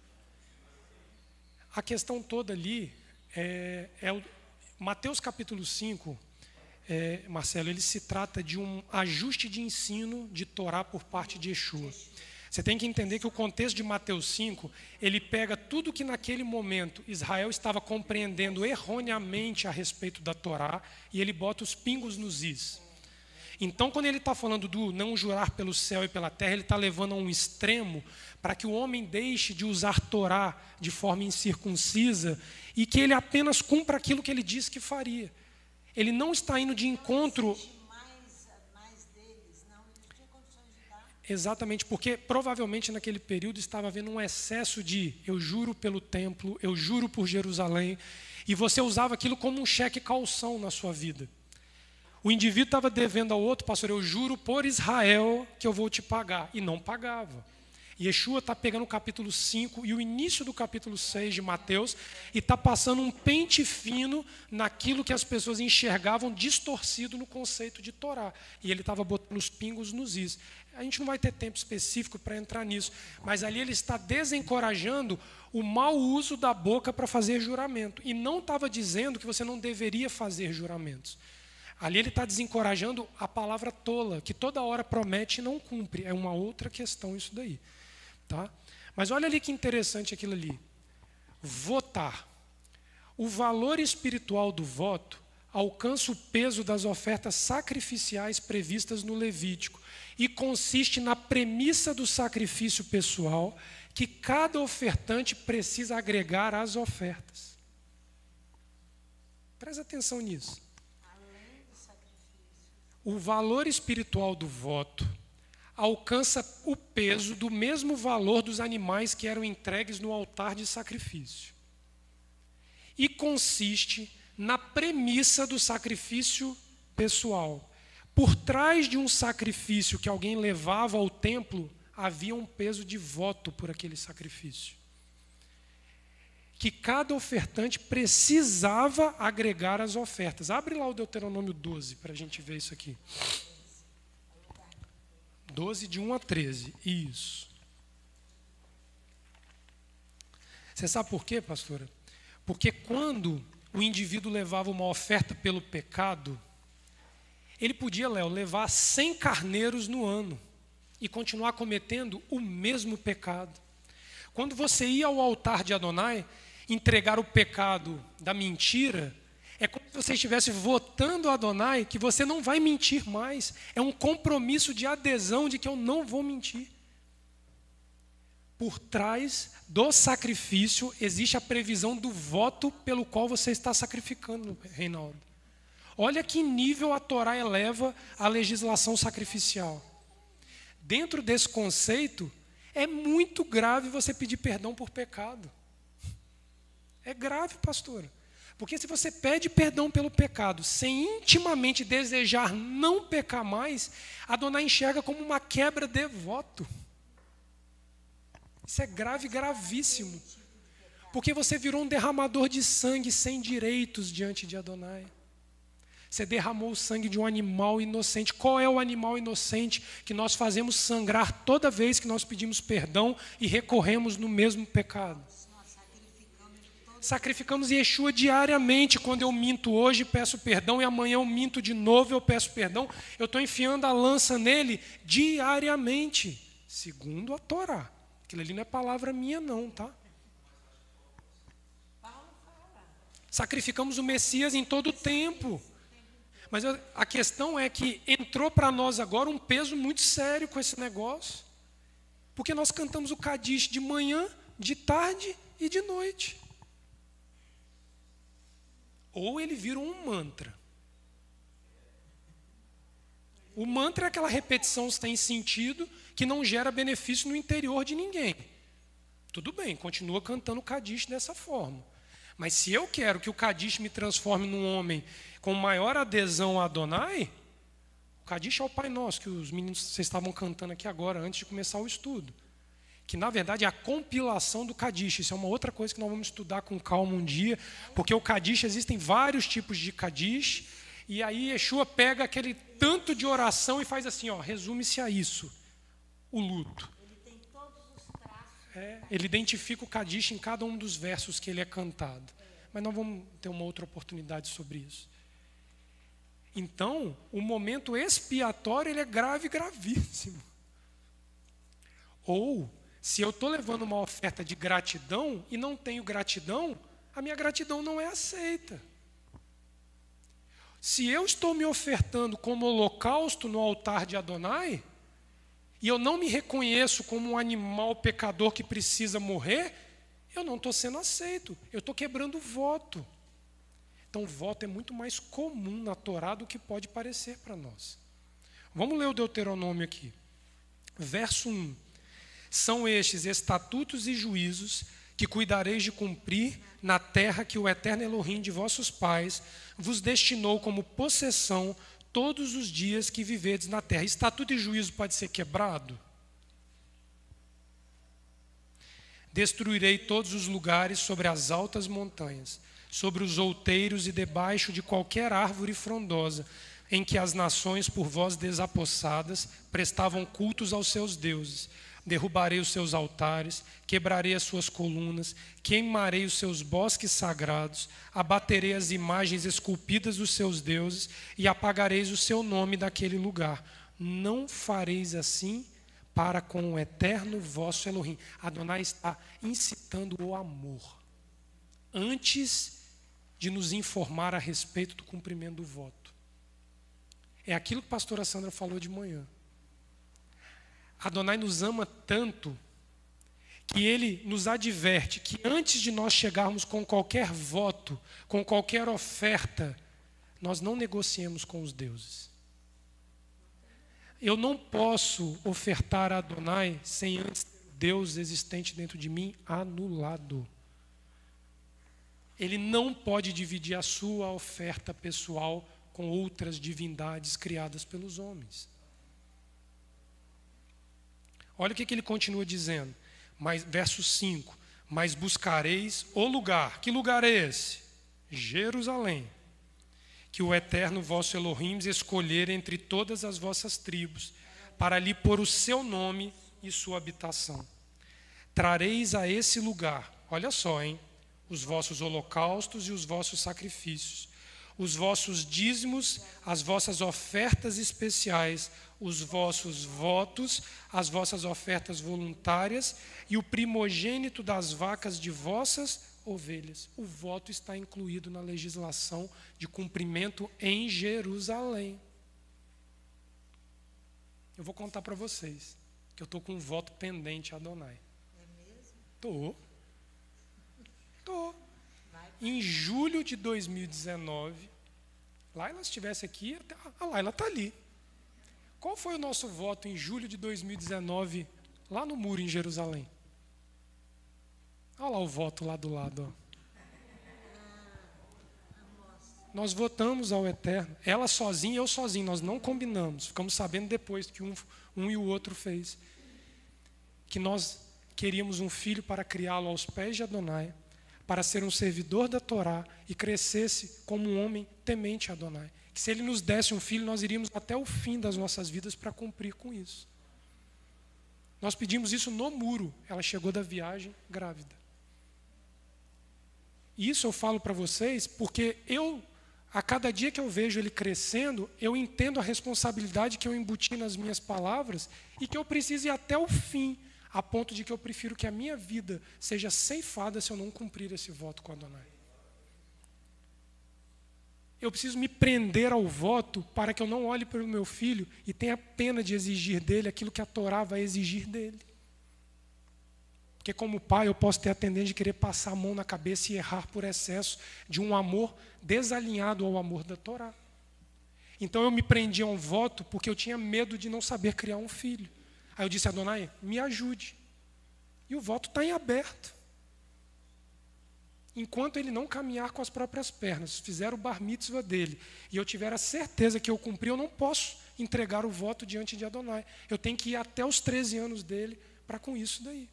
A questão toda ali é, é o Mateus capítulo cinco, é, Marcelo, ele se trata de um ajuste de ensino de Torá por parte de Yeshua. Você tem que entender que o contexto de Mateus cinco, ele pega tudo que naquele momento Israel estava compreendendo erroneamente a respeito da Torá e ele bota os pingos nos is. Então, quando ele está falando do não jurar pelo céu e pela terra, ele está levando a um extremo para que o homem deixe de usar Torá de forma incircuncisa e que ele apenas cumpra aquilo que ele disse que faria. Ele não está indo de encontro... Exatamente, porque provavelmente naquele período estava havendo um excesso de eu juro pelo templo, eu juro por Jerusalém, e você usava aquilo como um cheque calção na sua vida. O indivíduo estava devendo ao outro, pastor, eu juro por Israel que eu vou te pagar, e não pagava. E Yeshua está pegando o capítulo cinco e o início do capítulo seis de Mateus e está passando um pente fino naquilo que as pessoas enxergavam distorcido no conceito de Torá. E ele estava botando os pingos nos is. A gente não vai ter tempo específico para entrar nisso, mas ali ele está desencorajando o mau uso da boca para fazer juramento. E não estava dizendo que você não deveria fazer juramentos. Ali ele está desencorajando a palavra tola, que toda hora promete e não cumpre. É uma outra questão isso daí. Tá? Mas olha ali que interessante aquilo ali. Votar. O valor espiritual do voto alcança o peso das ofertas sacrificiais previstas no Levítico e consiste na premissa do sacrifício pessoal que cada ofertante precisa agregar às ofertas. Presta atenção nisso. O valor espiritual do voto alcança o peso do mesmo valor dos animais que eram entregues no altar de sacrifício. E consiste na premissa do sacrifício pessoal. Por trás de um sacrifício que alguém levava ao templo, havia um peso de voto por aquele sacrifício. Que cada ofertante precisava agregar às ofertas. Abre lá o Deuteronômio doze para a gente ver isso aqui. doze, de um a treze. Isso. Você sabe por quê, pastora? Porque quando o indivíduo levava uma oferta pelo pecado, ele podia, Léo, levar cem carneiros no ano e continuar cometendo o mesmo pecado. Quando você ia ao altar de Adonai entregar o pecado da mentira, é como se você estivesse votando a Adonai que você não vai mentir mais. É um compromisso de adesão de que eu não vou mentir. Por trás do sacrifício existe a previsão do voto pelo qual você está sacrificando, Reinaldo. Olha que nível a Torá eleva a legislação sacrificial. Dentro desse conceito, é muito grave você pedir perdão por pecado. É grave, pastora. Porque se você pede perdão pelo pecado sem intimamente desejar não pecar mais, Adonai enxerga como uma quebra de voto. Isso é grave, gravíssimo. Porque você virou um derramador de sangue sem direitos diante de Adonai. Você derramou o sangue de um animal inocente. Qual é o animal inocente que nós fazemos sangrar toda vez que nós pedimos perdão e recorremos no mesmo pecado? Sacrificamos Yeshua diariamente. Quando eu minto hoje, peço perdão, e amanhã eu minto de novo, eu peço perdão. Eu estou enfiando a lança nele diariamente, segundo a Torá. Aquilo ali não é palavra minha não, tá? Sacrificamos o Messias em todo o tempo. Mas a questão é que entrou para nós agora um peso muito sério com esse negócio. Porque nós cantamos o Kadish de manhã, de tarde e de noite. Ou ele vira um mantra. O mantra é aquela repetição sem sentido que não gera benefício no interior de ninguém. Tudo bem, continua cantando o Kadish dessa forma. Mas se eu quero que o Kadish me transforme num homem com maior adesão a Adonai, o Kadish é o Pai Nosso, que os meninos vocês estavam cantando aqui agora, antes de começar o estudo. Que, na verdade, é a compilação do Kadish. Isso é uma outra coisa que nós vamos estudar com calma um dia, porque o Kadish, existem vários tipos de Kadish, e aí Yeshua pega aquele tanto de oração e faz assim, ó, resume-se a isso, o luto. É, ele identifica o Kadish em cada um dos versos que ele é cantado. Mas nós vamos ter uma outra oportunidade sobre isso. Então, o momento expiatório ele é grave, gravíssimo. Ou, se eu estou levando uma oferta de gratidão e não tenho gratidão, a minha gratidão não é aceita. Se eu estou me ofertando como holocausto no altar de Adonai, e eu não me reconheço como um animal pecador que precisa morrer, eu não estou sendo aceito, eu estou quebrando o voto. Então, o voto é muito mais comum na Torá do que pode parecer para nós. Vamos ler o Deuteronômio aqui. Verso um. São estes estatutos e juízos que cuidareis de cumprir na terra que o eterno Elohim de vossos pais vos destinou como possessão todos os dias que viverdes na terra. Estatuto e juízo pode ser quebrado? Destruirei todos os lugares sobre as altas montanhas, sobre os outeiros e debaixo de qualquer árvore frondosa, em que as nações por vós desapossadas prestavam cultos aos seus deuses. Derrubarei os seus altares, quebrarei as suas colunas, queimarei os seus bosques sagrados, abaterei as imagens esculpidas dos seus deuses e apagareis o seu nome daquele lugar. Não fareis assim para com o eterno vosso Elohim. Adonai está incitando o amor, antes de nos informar a respeito do cumprimento do voto. É aquilo que a pastora Sandra falou de manhã. Adonai nos ama tanto que ele nos adverte que antes de nós chegarmos com qualquer voto, com qualquer oferta, nós não negociemos com os deuses. Eu não posso ofertar a Adonai sem antes Deus existente dentro de mim anulado. Ele não pode dividir a sua oferta pessoal com outras divindades criadas pelos homens. Olha o que, que ele continua dizendo, mas, verso cinco, mas buscareis o lugar. Que lugar é esse? Jerusalém. Que o eterno vosso Elohim escolher entre todas as vossas tribos, para lhe pôr o seu nome e sua habitação. Trareis a esse lugar, olha só, hein? Os vossos holocaustos e os vossos sacrifícios, os vossos dízimos, as vossas ofertas especiais, os vossos votos, as vossas ofertas voluntárias e o primogênito das vacas de vossas ovelhas. O voto está incluído na legislação de cumprimento em Jerusalém. Eu vou contar para vocês que eu estou com um voto pendente a Adonai. É mesmo? Estou. Estou. Em julho de dois mil e dezenove, Laila estivesse aqui, a Laila está ali. Qual foi o nosso voto em julho de dois mil e dezenove, lá no muro em Jerusalém? Olha lá o voto lá do lado. Ó. Nós votamos ao Eterno. Ela sozinha e eu sozinho. Nós não combinamos. Ficamos sabendo depois que um, um e o outro fez. Que nós queríamos um filho para criá-lo aos pés de Adonai, para ser um servidor da Torá e crescesse como um homem temente a Adonai. Que se ele nos desse um filho, nós iríamos até o fim das nossas vidas para cumprir com isso. Nós pedimos isso no muro. Ela chegou da viagem grávida. E isso eu falo para vocês porque eu, a cada dia que eu vejo ele crescendo, eu entendo a responsabilidade que eu embuti nas minhas palavras e que eu preciso ir até o fim, a ponto de que eu prefiro que a minha vida seja ceifada se eu não cumprir esse voto com Adonai. Eu preciso me prender ao voto para que eu não olhe para o meu filho e tenha pena de exigir dele aquilo que a Torá vai exigir dele. Porque como pai eu posso ter a tendência de querer passar a mão na cabeça e errar por excesso de um amor desalinhado ao amor da Torá. Então eu me prendi a um voto porque eu tinha medo de não saber criar um filho. Aí eu disse a Adonai, me ajude. E o voto está em aberto. Enquanto ele não caminhar com as próprias pernas, fizer o bar mitzvah dele, e eu tiver a certeza que eu cumpri, eu não posso entregar o voto diante de Adonai. Eu tenho que ir até os treze anos dele para com isso daí.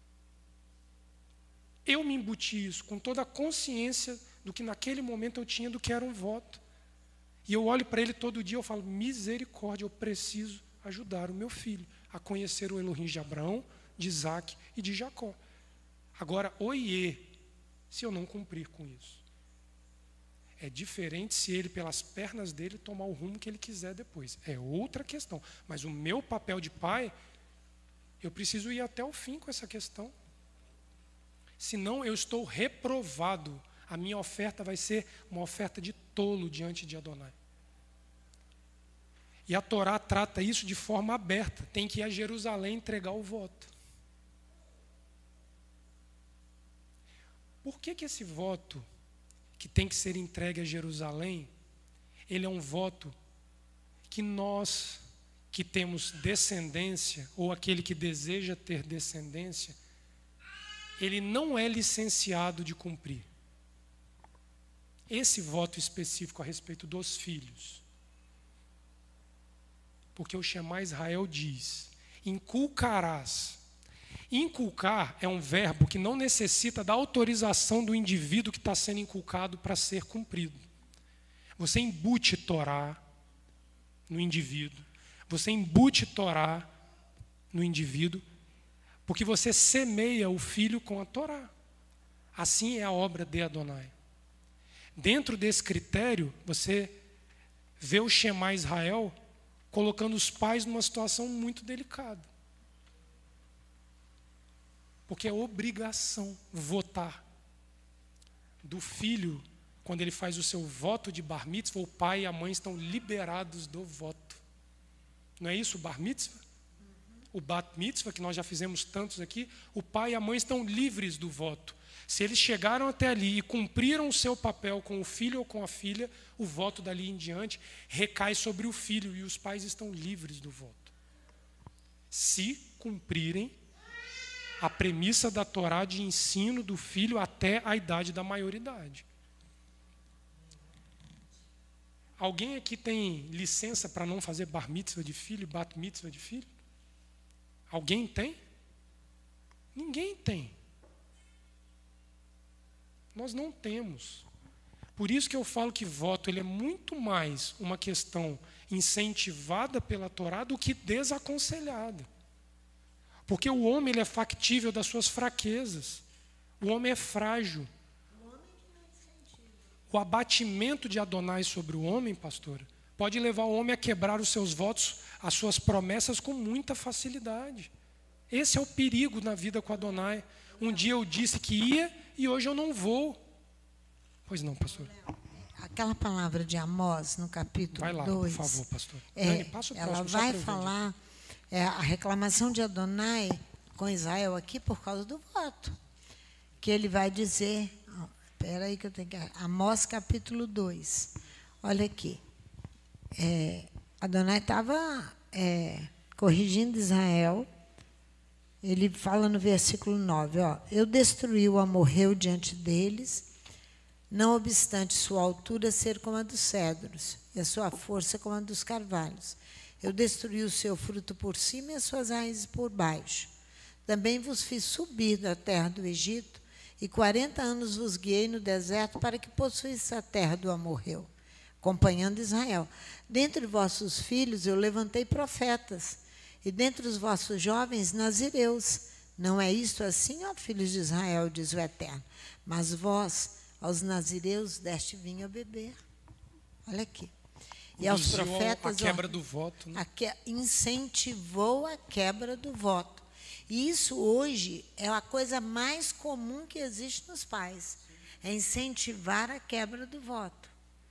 Eu me embuti isso com toda a consciência do que naquele momento eu tinha do que era um voto. E eu olho para ele todo dia e eu falo, misericórdia, eu preciso ajudar o meu filho a conhecer o Elohim de Abraão, de Isaac e de Jacó. Agora, oiê, se eu não cumprir com isso. É diferente se ele, pelas pernas dele, tomar o rumo que ele quiser depois. É outra questão. Mas o meu papel de pai, eu preciso ir até o fim com essa questão. Senão eu estou reprovado. A minha oferta vai ser uma oferta de tolo diante de Adonai. E a Torá trata isso de forma aberta. Tem que ir a Jerusalém entregar o voto. Por que que esse voto, que tem que ser entregue a Jerusalém, ele é um voto que nós, que temos descendência, ou aquele que deseja ter descendência, ele não é licenciado de cumprir? Esse voto específico a respeito dos filhos. Porque o Shema Israel diz, inculcarás. Inculcar é um verbo que não necessita da autorização do indivíduo que está sendo inculcado para ser cumprido. Você embute Torá no indivíduo. Você embute Torá no indivíduo, porque você semeia o filho com a Torá. Assim é a obra de Adonai. Dentro desse critério, você vê o Shema Israel colocando os pais numa situação muito delicada. Porque é obrigação votar. Do filho, quando ele faz o seu voto de bar mitzvah, o pai e a mãe estão liberados do voto. Não é isso o bar mitzvah? O bat mitzvah, que nós já fizemos tantos aqui, o pai e a mãe estão livres do voto. Se eles chegaram até ali e cumpriram o seu papel com o filho ou com a filha, o voto dali em diante recai sobre o filho e os pais estão livres do voto. Se cumprirem a premissa da Torá de ensino do filho até a idade da maioridade. Alguém aqui tem licença para não fazer bar mitzvah de filho, bat mitzvah de filho? Alguém tem? Ninguém tem. Nós não temos. Por isso que eu falo que voto ele é muito mais uma questão incentivada pela Torá do que desaconselhada. Porque o homem ele é factível das suas fraquezas. O homem é frágil. O abatimento de Adonai sobre o homem, pastora, pode levar o homem a quebrar os seus votos, as suas promessas com muita facilidade. Esse é o perigo na vida com Adonai. Um dia eu disse que ia e hoje eu não vou. Pois não, pastor. Aquela palavra de Amós, no capítulo vai lá, dois, por favor, pastor. É, Dani, passa o ela próximo, vai falar é, a reclamação de Adonai com Israel aqui por causa do voto. Que ele vai dizer, espera aí que eu tenho que... Amós capítulo dois. Olha aqui. É, Adonai estava é, corrigindo Israel. Ele fala no versículo nove, ó, eu destruí o amorreu diante deles, não obstante sua altura ser como a dos cedros, e a sua força como a dos carvalhos. Eu destruí o seu fruto por cima e as suas raízes por baixo. Também vos fiz subir da terra do Egito, e quarenta anos vos guiei no deserto para que possuísse a terra do amorreu, acompanhando Israel. Dentre vossos filhos eu levantei profetas, e dentre os vossos jovens, nazireus. Não é isto assim, ó filhos de Israel, diz o Eterno. Mas vós, aos nazireus, deste vinho a beber. Olha aqui. E aos profetas... A quebra ó, do voto. Né? A que, incentivou a quebra do voto. E isso hoje é a coisa mais comum que existe nos pais. É incentivar a quebra do voto.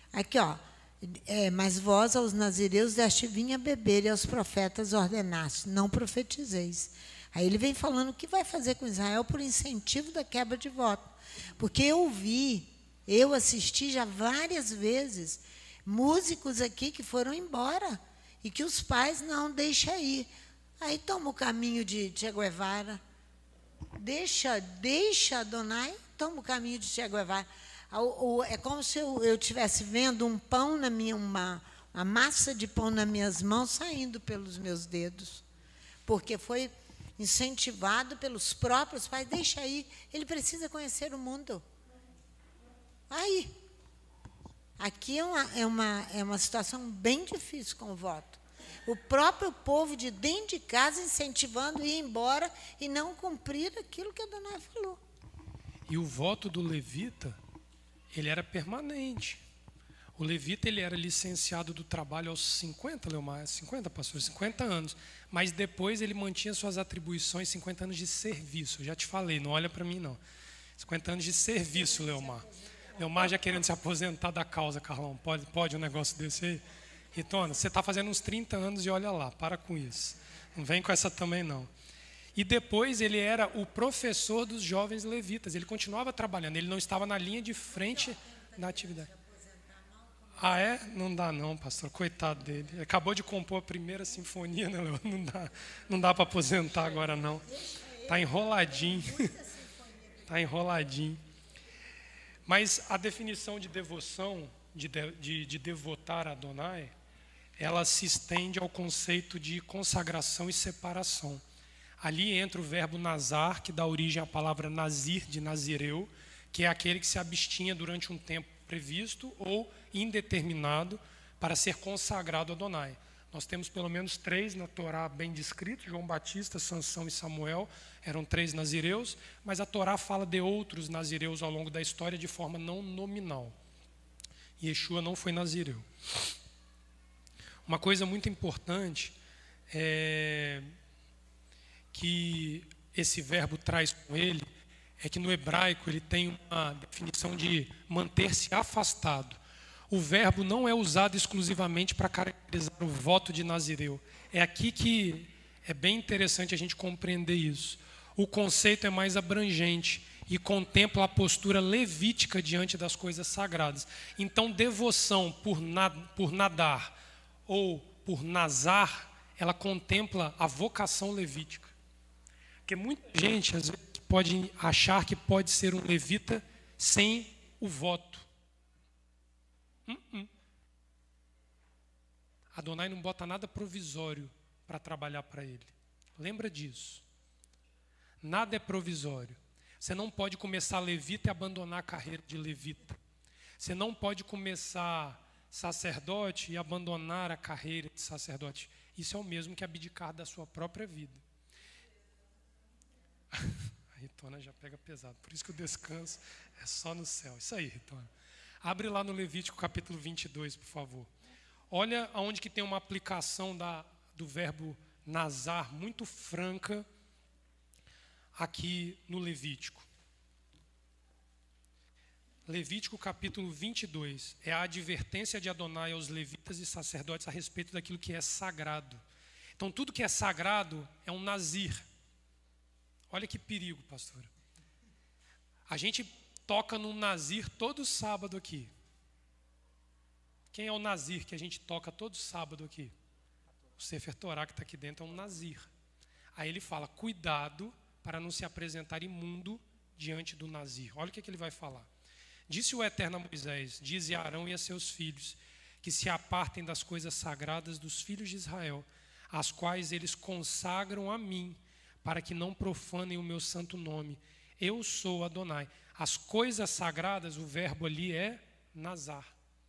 Aqui, ó. É, mas vós, aos nazireus, deste vinho a beber, e aos profetas ordenaste, não profetizeis. Aí ele vem falando o que vai fazer com Israel por incentivo da quebra de voto. Porque eu vi, eu assisti já várias vezes, músicos aqui que foram embora, e que os pais não deixam ir. Aí toma o caminho de Che Guevara, deixa, deixa Adonai, toma o caminho de Che Guevara. É como se eu estivesse vendo um pão na minha, uma, uma massa de pão nas minhas mãos saindo pelos meus dedos. Porque foi incentivado pelos próprios pais. Deixa aí, ele precisa conhecer o mundo. Aí. Aqui é uma, é uma, é uma situação bem difícil com o voto. O próprio povo de dentro de casa incentivando a ir embora e não cumprir aquilo que a Adonai falou. E o voto do levita, ele era permanente. O levita, ele era licenciado do trabalho aos cinquenta, Leomar, cinquenta, pastor, cinquenta anos. Mas depois ele mantinha suas atribuições, cinquenta anos de serviço. Eu já te falei, não olha para mim, não. cinquenta anos de serviço, Leomar. Leomar já querendo se aposentar da causa, Carlão. Pode, pode um negócio desse aí? Ritona, você está fazendo uns trinta anos e olha lá, para com isso. Não vem com essa também, não. E depois ele era o professor dos jovens levitas. Ele continuava trabalhando, ele não estava na linha de frente da atividade. Ah, é? Não dá não, pastor, coitado dele. Ele acabou de compor a primeira sinfonia, né, Leon? Não dá, não dá para aposentar agora, não. Está enroladinho. Está enroladinho. Mas a definição de devoção, de, de, de devotar a Adonai, ela se estende ao conceito de consagração e separação. Ali entra o verbo nazar, que dá origem à palavra nazir, de nazireu, que é aquele que se abstinha durante um tempo previsto ou indeterminado para ser consagrado a Adonai. Nós temos pelo menos três na Torá bem descritos, João Batista, Sansão e Samuel, eram três nazireus, mas a Torá fala de outros nazireus ao longo da história de forma não nominal. Yeshua não foi nazireu. Uma coisa muito importante é que esse verbo traz com ele é que no hebraico ele tem uma definição de manter-se afastado. O verbo não é usado exclusivamente para caracterizar o voto de nazireu. É aqui que é bem interessante a gente compreender isso. O conceito é mais abrangente e contempla a postura levítica diante das coisas sagradas. Então, devoção por, nad, por nadar ou por nazar, ela contempla a vocação levítica. Porque muita gente, às vezes, pode achar que pode ser um levita sem o voto. Uh-uh. Adonai não bota nada provisório para trabalhar para ele. Lembra disso. Nada é provisório. Você não pode começar levita e abandonar a carreira de levita. Você não pode começar sacerdote e abandonar a carreira de sacerdote. Isso é o mesmo que abdicar da sua própria vida. A Ritona já pega pesado. Por isso que o descanso é só no céu. Isso aí, Ritona. Abre lá no Levítico capítulo vinte e dois, por favor. Olha aonde que tem uma aplicação da, do verbo nazar muito franca aqui no Levítico. Levítico capítulo vinte e dois é a advertência de Adonai aos levitas e sacerdotes a respeito daquilo que é sagrado. Então, tudo que é sagrado é um nazir. Olha que perigo, pastora. A gente toca num nazir todo sábado aqui. Quem é o nazir que a gente toca todo sábado aqui? O Sefer Torá que está aqui dentro é um nazir. Aí ele fala, cuidado para não se apresentar imundo diante do nazir. Olha o que, que ele vai falar. Disse o Eterno a Moisés, dize a Arão e a seus filhos, que se apartem das coisas sagradas dos filhos de Israel, as quais eles consagram a mim, para que não profanem o meu santo nome. Eu sou Adonai. As coisas sagradas, o verbo ali é nazar.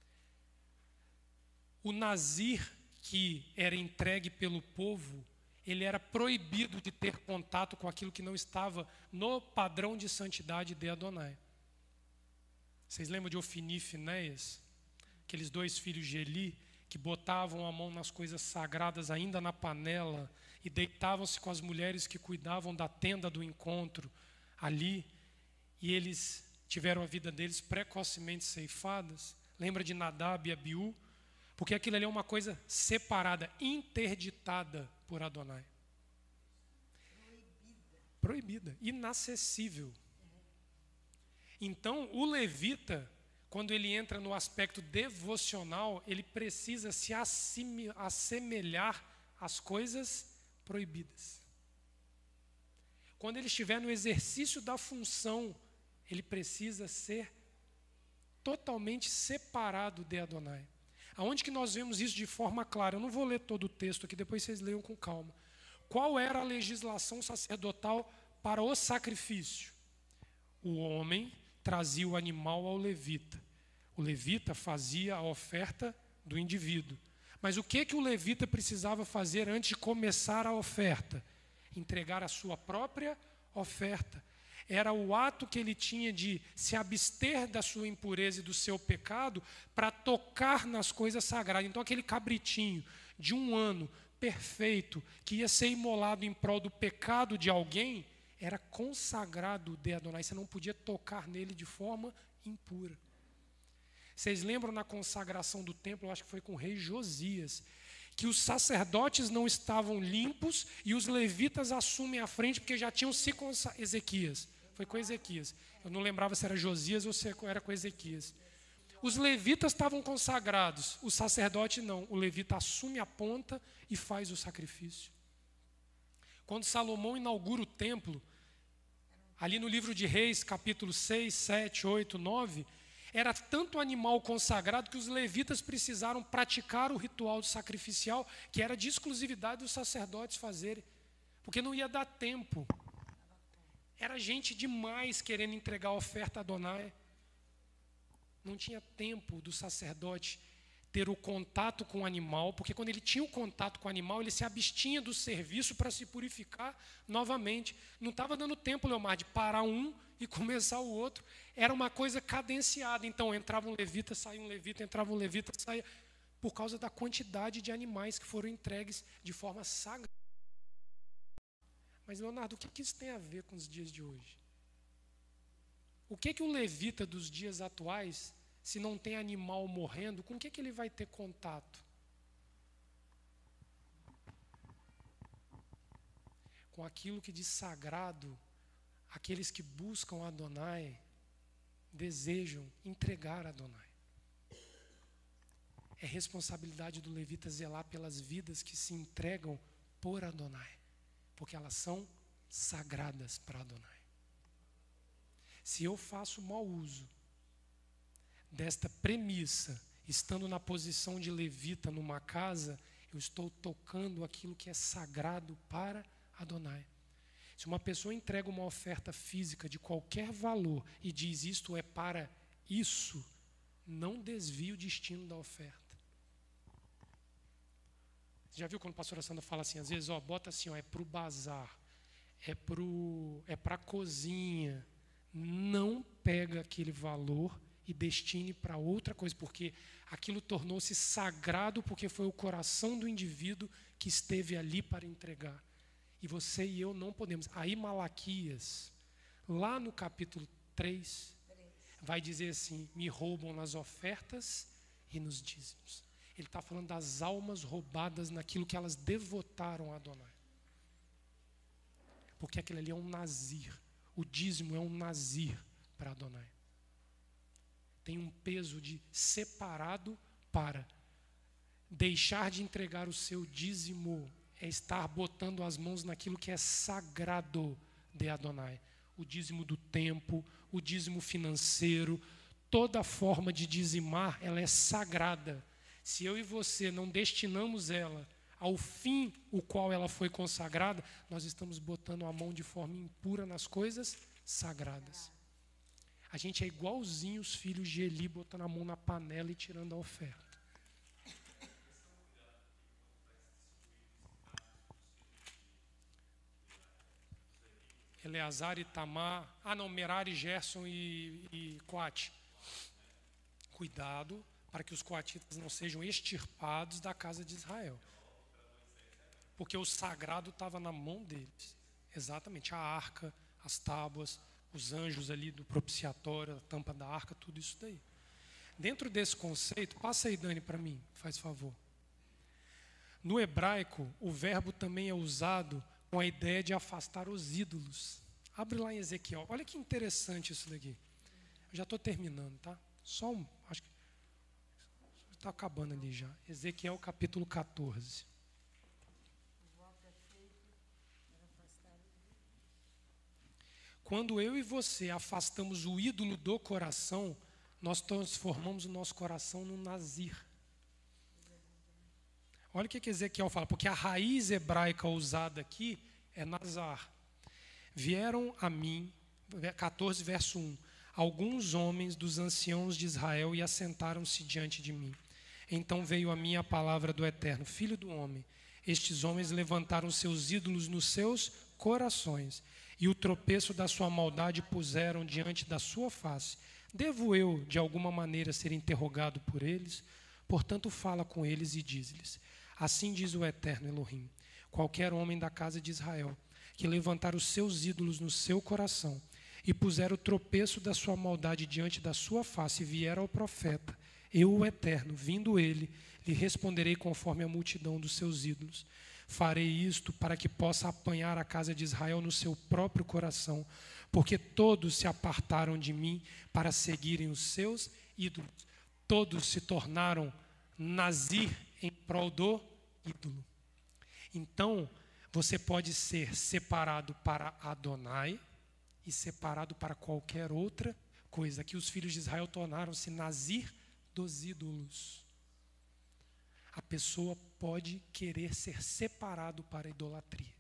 O nazir que era entregue pelo povo, ele era proibido de ter contato com aquilo que não estava no padrão de santidade de Adonai. Vocês lembram de Ofni e Finéias? Aqueles dois filhos de Eli, que botavam a mão nas coisas sagradas ainda na panela e deitavam-se com as mulheres que cuidavam da tenda do encontro ali, e eles tiveram a vida deles precocemente ceifadas. Lembra de Nadab e Abiú? Porque aquilo ali é uma coisa separada, interditada por Adonai. Proibida, inacessível. Então, o levita, quando ele entra no aspecto devocional, ele precisa se assemelhar às coisas proibidas. Quando ele estiver no exercício da função, ele precisa ser totalmente separado de Adonai. Aonde que nós vemos isso de forma clara? Eu não vou ler todo o texto aqui, depois vocês leiam com calma. Qual era a legislação sacerdotal para o sacrifício? O homem trazia o animal ao levita. O levita fazia a oferta do indivíduo. Mas o que que o levita precisava fazer antes de começar a oferta? Entregar a sua própria oferta. Era o ato que ele tinha de se abster da sua impureza e do seu pecado para tocar nas coisas sagradas. Então aquele cabritinho de um ano, perfeito, que ia ser imolado em prol do pecado de alguém, era consagrado de Adonai. Você não podia tocar nele de forma impura. Vocês lembram na consagração do templo, eu acho que foi com o rei Josias, que os sacerdotes não estavam limpos e os levitas assumem a frente porque já tinham se consagrado. Ezequias, foi com Ezequias. Eu não lembrava se era Josias ou se era com Ezequias. Os levitas estavam consagrados, o sacerdote não. O levita assume a ponta e faz o sacrifício. Quando Salomão inaugura o templo, ali no livro de Reis, capítulo seis, sete, oito, nove, era tanto animal consagrado que os levitas precisaram praticar o ritual sacrificial, que era de exclusividade dos sacerdotes fazerem, porque não ia dar tempo. Era gente demais querendo entregar a oferta a Adonai. Não tinha tempo do sacerdote ter o contato com o animal, porque quando ele tinha o contato com o animal, ele se abstinha do serviço para se purificar novamente. Não estava dando tempo, Leomar, de parar um e começar o outro. Era uma coisa cadenciada. Então entrava um levita, saía um levita, entrava um levita, saía, por causa da quantidade de animais que foram entregues de forma sagrada. Mas, Leonardo, o que, que isso tem a ver com os dias de hoje? O que, que o levita dos dias atuais, se não tem animal morrendo, com o que, que ele vai ter contato? Com aquilo que de sagrado, aqueles que buscam Adonai, desejam entregar a Adonai. É responsabilidade do levita zelar pelas vidas que se entregam por Adonai, porque elas são sagradas para Adonai. Se eu faço mau uso desta premissa, estando na posição de levita numa casa, eu estou tocando aquilo que é sagrado para Adonai. Se uma pessoa entrega uma oferta física de qualquer valor e diz isto é para isso, não desvie o destino da oferta. Você já viu quando a pastora Sandra fala assim, às vezes, ó, bota assim, ó, é para o bazar, é para é para a cozinha. Não pega aquele valor e destine para outra coisa, porque aquilo tornou-se sagrado porque foi o coração do indivíduo que esteve ali para entregar. E você e eu não podemos. Aí Malaquias, lá no capítulo três, vai dizer assim, me roubam nas ofertas e nos dízimos. Ele está falando das almas roubadas naquilo que elas devotaram a Adonai. Porque aquele ali é um nazir. O dízimo é um nazir para Adonai. Tem um peso de separado para. Deixar de entregar o seu dízimo é estar botando as mãos naquilo que é sagrado de Adonai. O dízimo do tempo, o dízimo financeiro, toda forma de dizimar, ela é sagrada. Se eu e você não destinamos ela ao fim o qual ela foi consagrada, nós estamos botando a mão de forma impura nas coisas sagradas. A gente é igualzinho os filhos de Eli, botando a mão na panela e tirando a oferta. Eleazar e Tamar, ah não, Merari, Gerson e, e Coate. Cuidado para que os coatitas não sejam extirpados da casa de Israel. Porque o sagrado estava na mão deles. Exatamente, a arca, as tábuas, os anjos ali do propiciatório, a tampa da arca, tudo isso daí. Dentro desse conceito, passa aí, Dani, para mim, faz favor. No hebraico, o verbo também é usado com a ideia de afastar os ídolos. Abre lá em Ezequiel. Olha que interessante isso daqui. Eu já estou terminando, tá? Só um, acho que está acabando ali já. Ezequiel capítulo quatorze. Quando eu e você afastamos o ídolo do coração, nós transformamos o nosso coração num nazir. Olha o que Ezequiel fala, porque a raiz hebraica usada aqui é nazar. Vieram a mim, quatorze, verso um, alguns homens dos anciãos de Israel e assentaram-se diante de mim. Então veio a mim a palavra do Eterno, filho do homem. Estes homens levantaram seus ídolos nos seus corações e o tropeço da sua maldade puseram diante da sua face. Devo eu, de alguma maneira, ser interrogado por eles? Portanto, fala com eles e diz-lhes: assim diz o Eterno Elohim, qualquer homem da casa de Israel, que levantar os seus ídolos no seu coração e puser o tropeço da sua maldade diante da sua face e vier ao profeta, eu, o Eterno, vindo ele, lhe responderei conforme a multidão dos seus ídolos. Farei isto para que possa apanhar a casa de Israel no seu próprio coração, porque todos se apartaram de mim para seguirem os seus ídolos. Todos se tornaram nazir em prol do ídolo. Então, você pode ser separado para Adonai e separado para qualquer outra coisa. Que os filhos de Israel tornaram-se nazir dos ídolos. A pessoa pode querer ser separado para a idolatria.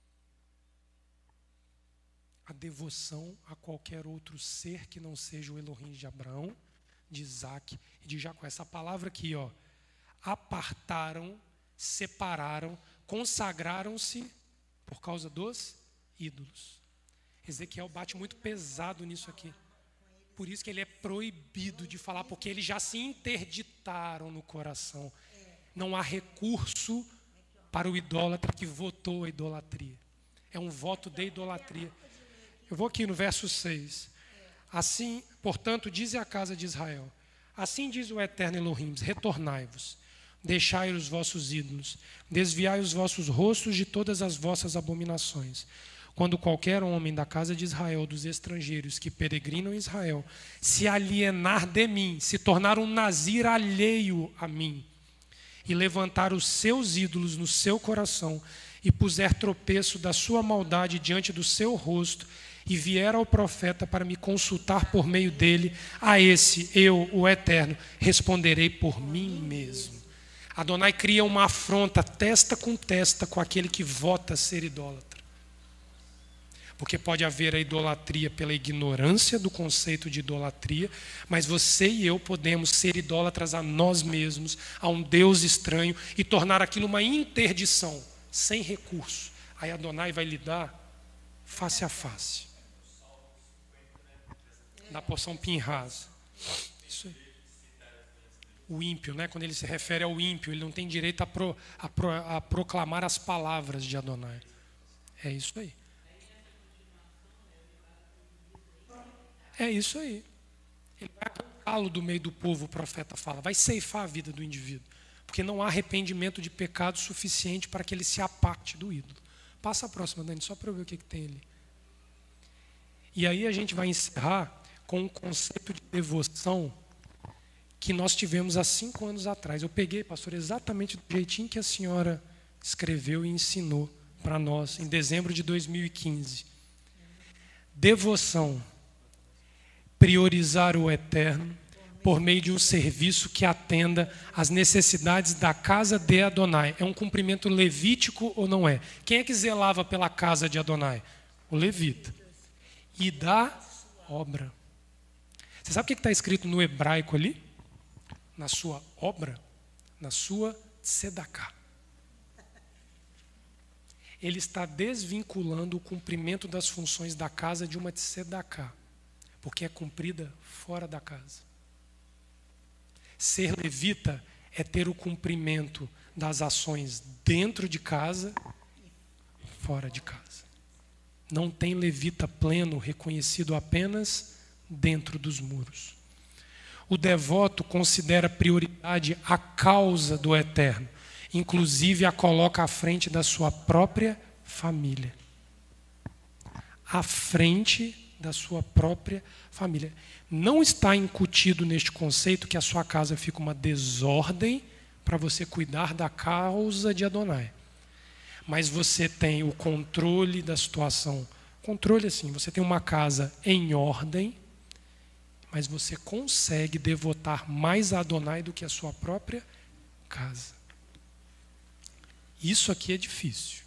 A devoção a qualquer outro ser que não seja o Elohim de Abraão, de Isaac e de Jacó. Essa palavra aqui, ó, apartaram, separaram, consagraram-se por causa dos ídolos. Ezequiel bate muito pesado nisso aqui. Por isso que ele é proibido de falar, porque eles já se interditaram no coração. Não há recurso para o idólatra que votou a idolatria. É um voto de idolatria. Eu vou aqui no verso seis. Assim, portanto, diz a casa de Israel: assim diz o Eterno Elohim, retornai-vos, deixai os vossos ídolos, desviai os vossos rostos de todas as vossas abominações. Quando qualquer homem da casa de Israel, dos estrangeiros que peregrinam em Israel, se alienar de mim, se tornar um nazir alheio a mim, e levantar os seus ídolos no seu coração, e puser tropeço da sua maldade diante do seu rosto, e vier ao profeta para me consultar por meio dele, a esse eu, o Eterno, responderei por mim mesmo. Adonai cria uma afronta testa com testa com aquele que vota ser idólatra. Porque pode haver a idolatria pela ignorância do conceito de idolatria, mas você e eu podemos ser idólatras a nós mesmos, a um Deus estranho, e tornar aquilo uma interdição, sem recurso. Aí Adonai vai lidar face a face. Na porção Pinhas. Isso aí. O ímpio, né? Quando ele se refere ao ímpio, ele não tem direito a, pro, a, pro, a proclamar as palavras de Adonai. É isso aí. É isso aí. Ele vai arrancá-lo do meio do povo, o profeta fala. Vai ceifar a vida do indivíduo. Porque não há arrependimento de pecado suficiente para que ele se aparte do ídolo. Passa a próxima, Dani, só para eu ver o que, que tem ali. E aí a gente vai encerrar com um conceito de devoção que nós tivemos há cinco anos atrás. Eu peguei, pastor, exatamente do jeitinho que a senhora escreveu e ensinou para nós em dezembro de dois mil e quinze. Devoção. Priorizar o Eterno por meio de um serviço que atenda às necessidades da casa de Adonai. É um cumprimento levítico ou não é? Quem é que zelava pela casa de Adonai? O levita. E da obra. Você sabe o que está escrito no hebraico ali? Na sua obra, na sua tzedaká. Ele está desvinculando o cumprimento das funções da casa de uma tzedaká, porque é cumprida fora da casa. Ser levita é ter o cumprimento das ações dentro de casa, fora de casa. Não tem levita pleno reconhecido apenas dentro dos muros. O devoto considera prioridade a causa do Eterno, inclusive a coloca à frente da sua própria família. À frente da sua própria família. Não está incutido neste conceito que a sua casa fica uma desordem para você cuidar da causa de Adonai. Mas você tem o controle da situação. Controle assim, você tem uma casa em ordem, mas você consegue devotar mais a Adonai do que a sua própria casa. Isso aqui é difícil.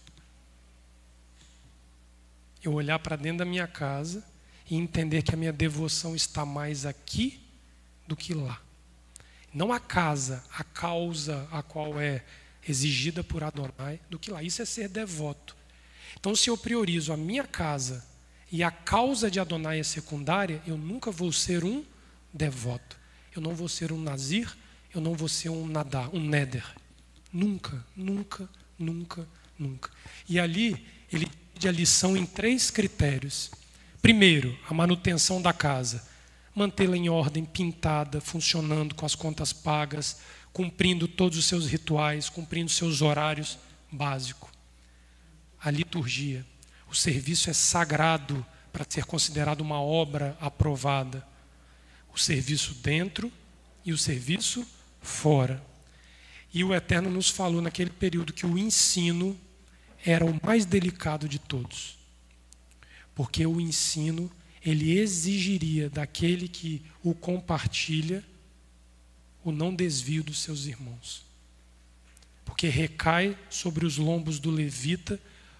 Eu olhar para dentro da minha casa e entender que a minha devoção está mais aqui do que lá. Não a casa, a causa a qual é exigida por Adonai, do que lá. Isso é ser devoto. Então, se eu priorizo a minha casa e a causa de Adonai é secundária, eu nunca vou ser um devoto. Eu não vou ser um nazir, eu não vou ser um nadar, um neder. Nunca, nunca, nunca, nunca. E ali, ele divide a lição em três critérios. Primeiro, a manutenção da casa. Mantê-la em ordem, pintada, funcionando, com as contas pagas, cumprindo todos os seus rituais, cumprindo seus horários básicos. A liturgia. O serviço é sagrado para ser considerado uma obra aprovada. O serviço dentro e o serviço fora. E o Eterno nos falou naquele período que o ensino era o mais delicado de todos. Porque o ensino, ele exigiria daquele que o compartilha o não desvio dos seus irmãos. Porque recai sobre os lombos do levita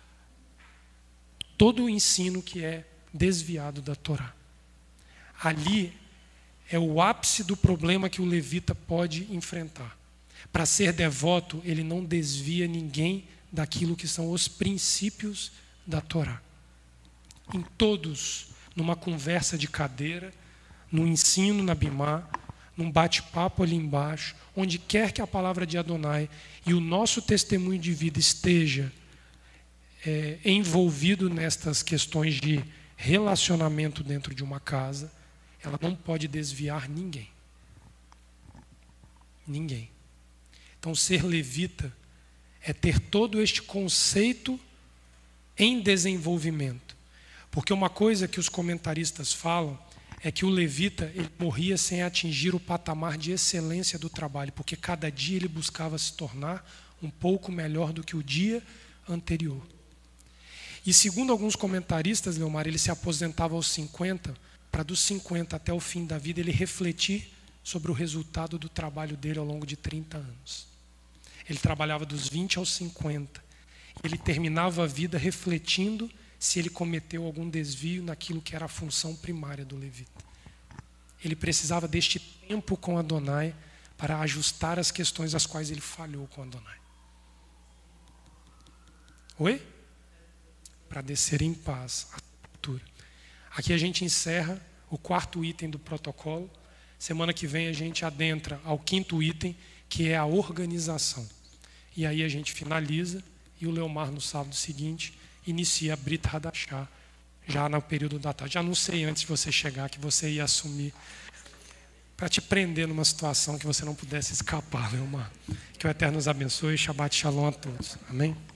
todo o ensino que é desviado da Torá. Ali é o ápice do problema que o levita pode enfrentar. Para ser devoto, ele não desvia ninguém daquilo que são os princípios da Torá. Em todos, numa conversa de cadeira, no ensino na Bimá, num bate-papo ali embaixo, onde quer que a palavra de Adonai e o nosso testemunho de vida esteja é, envolvido nestas questões de relacionamento dentro de uma casa, ela não pode desviar ninguém. Ninguém. Então, ser levita é ter todo este conceito em desenvolvimento. Porque uma coisa que os comentaristas falam é que o levita ele morria sem atingir o patamar de excelência do trabalho, porque cada dia ele buscava se tornar um pouco melhor do que o dia anterior. E segundo alguns comentaristas, Leomar, ele se aposentava aos cinquenta, para dos cinquenta até o fim da vida ele refletir sobre o resultado do trabalho dele ao longo de trinta anos. Ele trabalhava dos vinte aos cinquenta. Ele terminava a vida refletindo se ele cometeu algum desvio naquilo que era a função primária do levita. Ele precisava deste tempo com Adonai para ajustar as questões às quais ele falhou com Adonai. Oi? Para descer em paz a sepultura. Aqui a gente encerra o quarto item do protocolo. Semana que vem a gente adentra ao quinto item, que é a organização. E aí a gente finaliza e o Leomar no sábado seguinte inicia a Brit Hadashah, já no período da tarde. Já anunciei antes de você chegar que você ia assumir para te prender numa situação que você não pudesse escapar, Leomar. Que o Eterno nos abençoe e Shabbat Shalom a todos. Amém?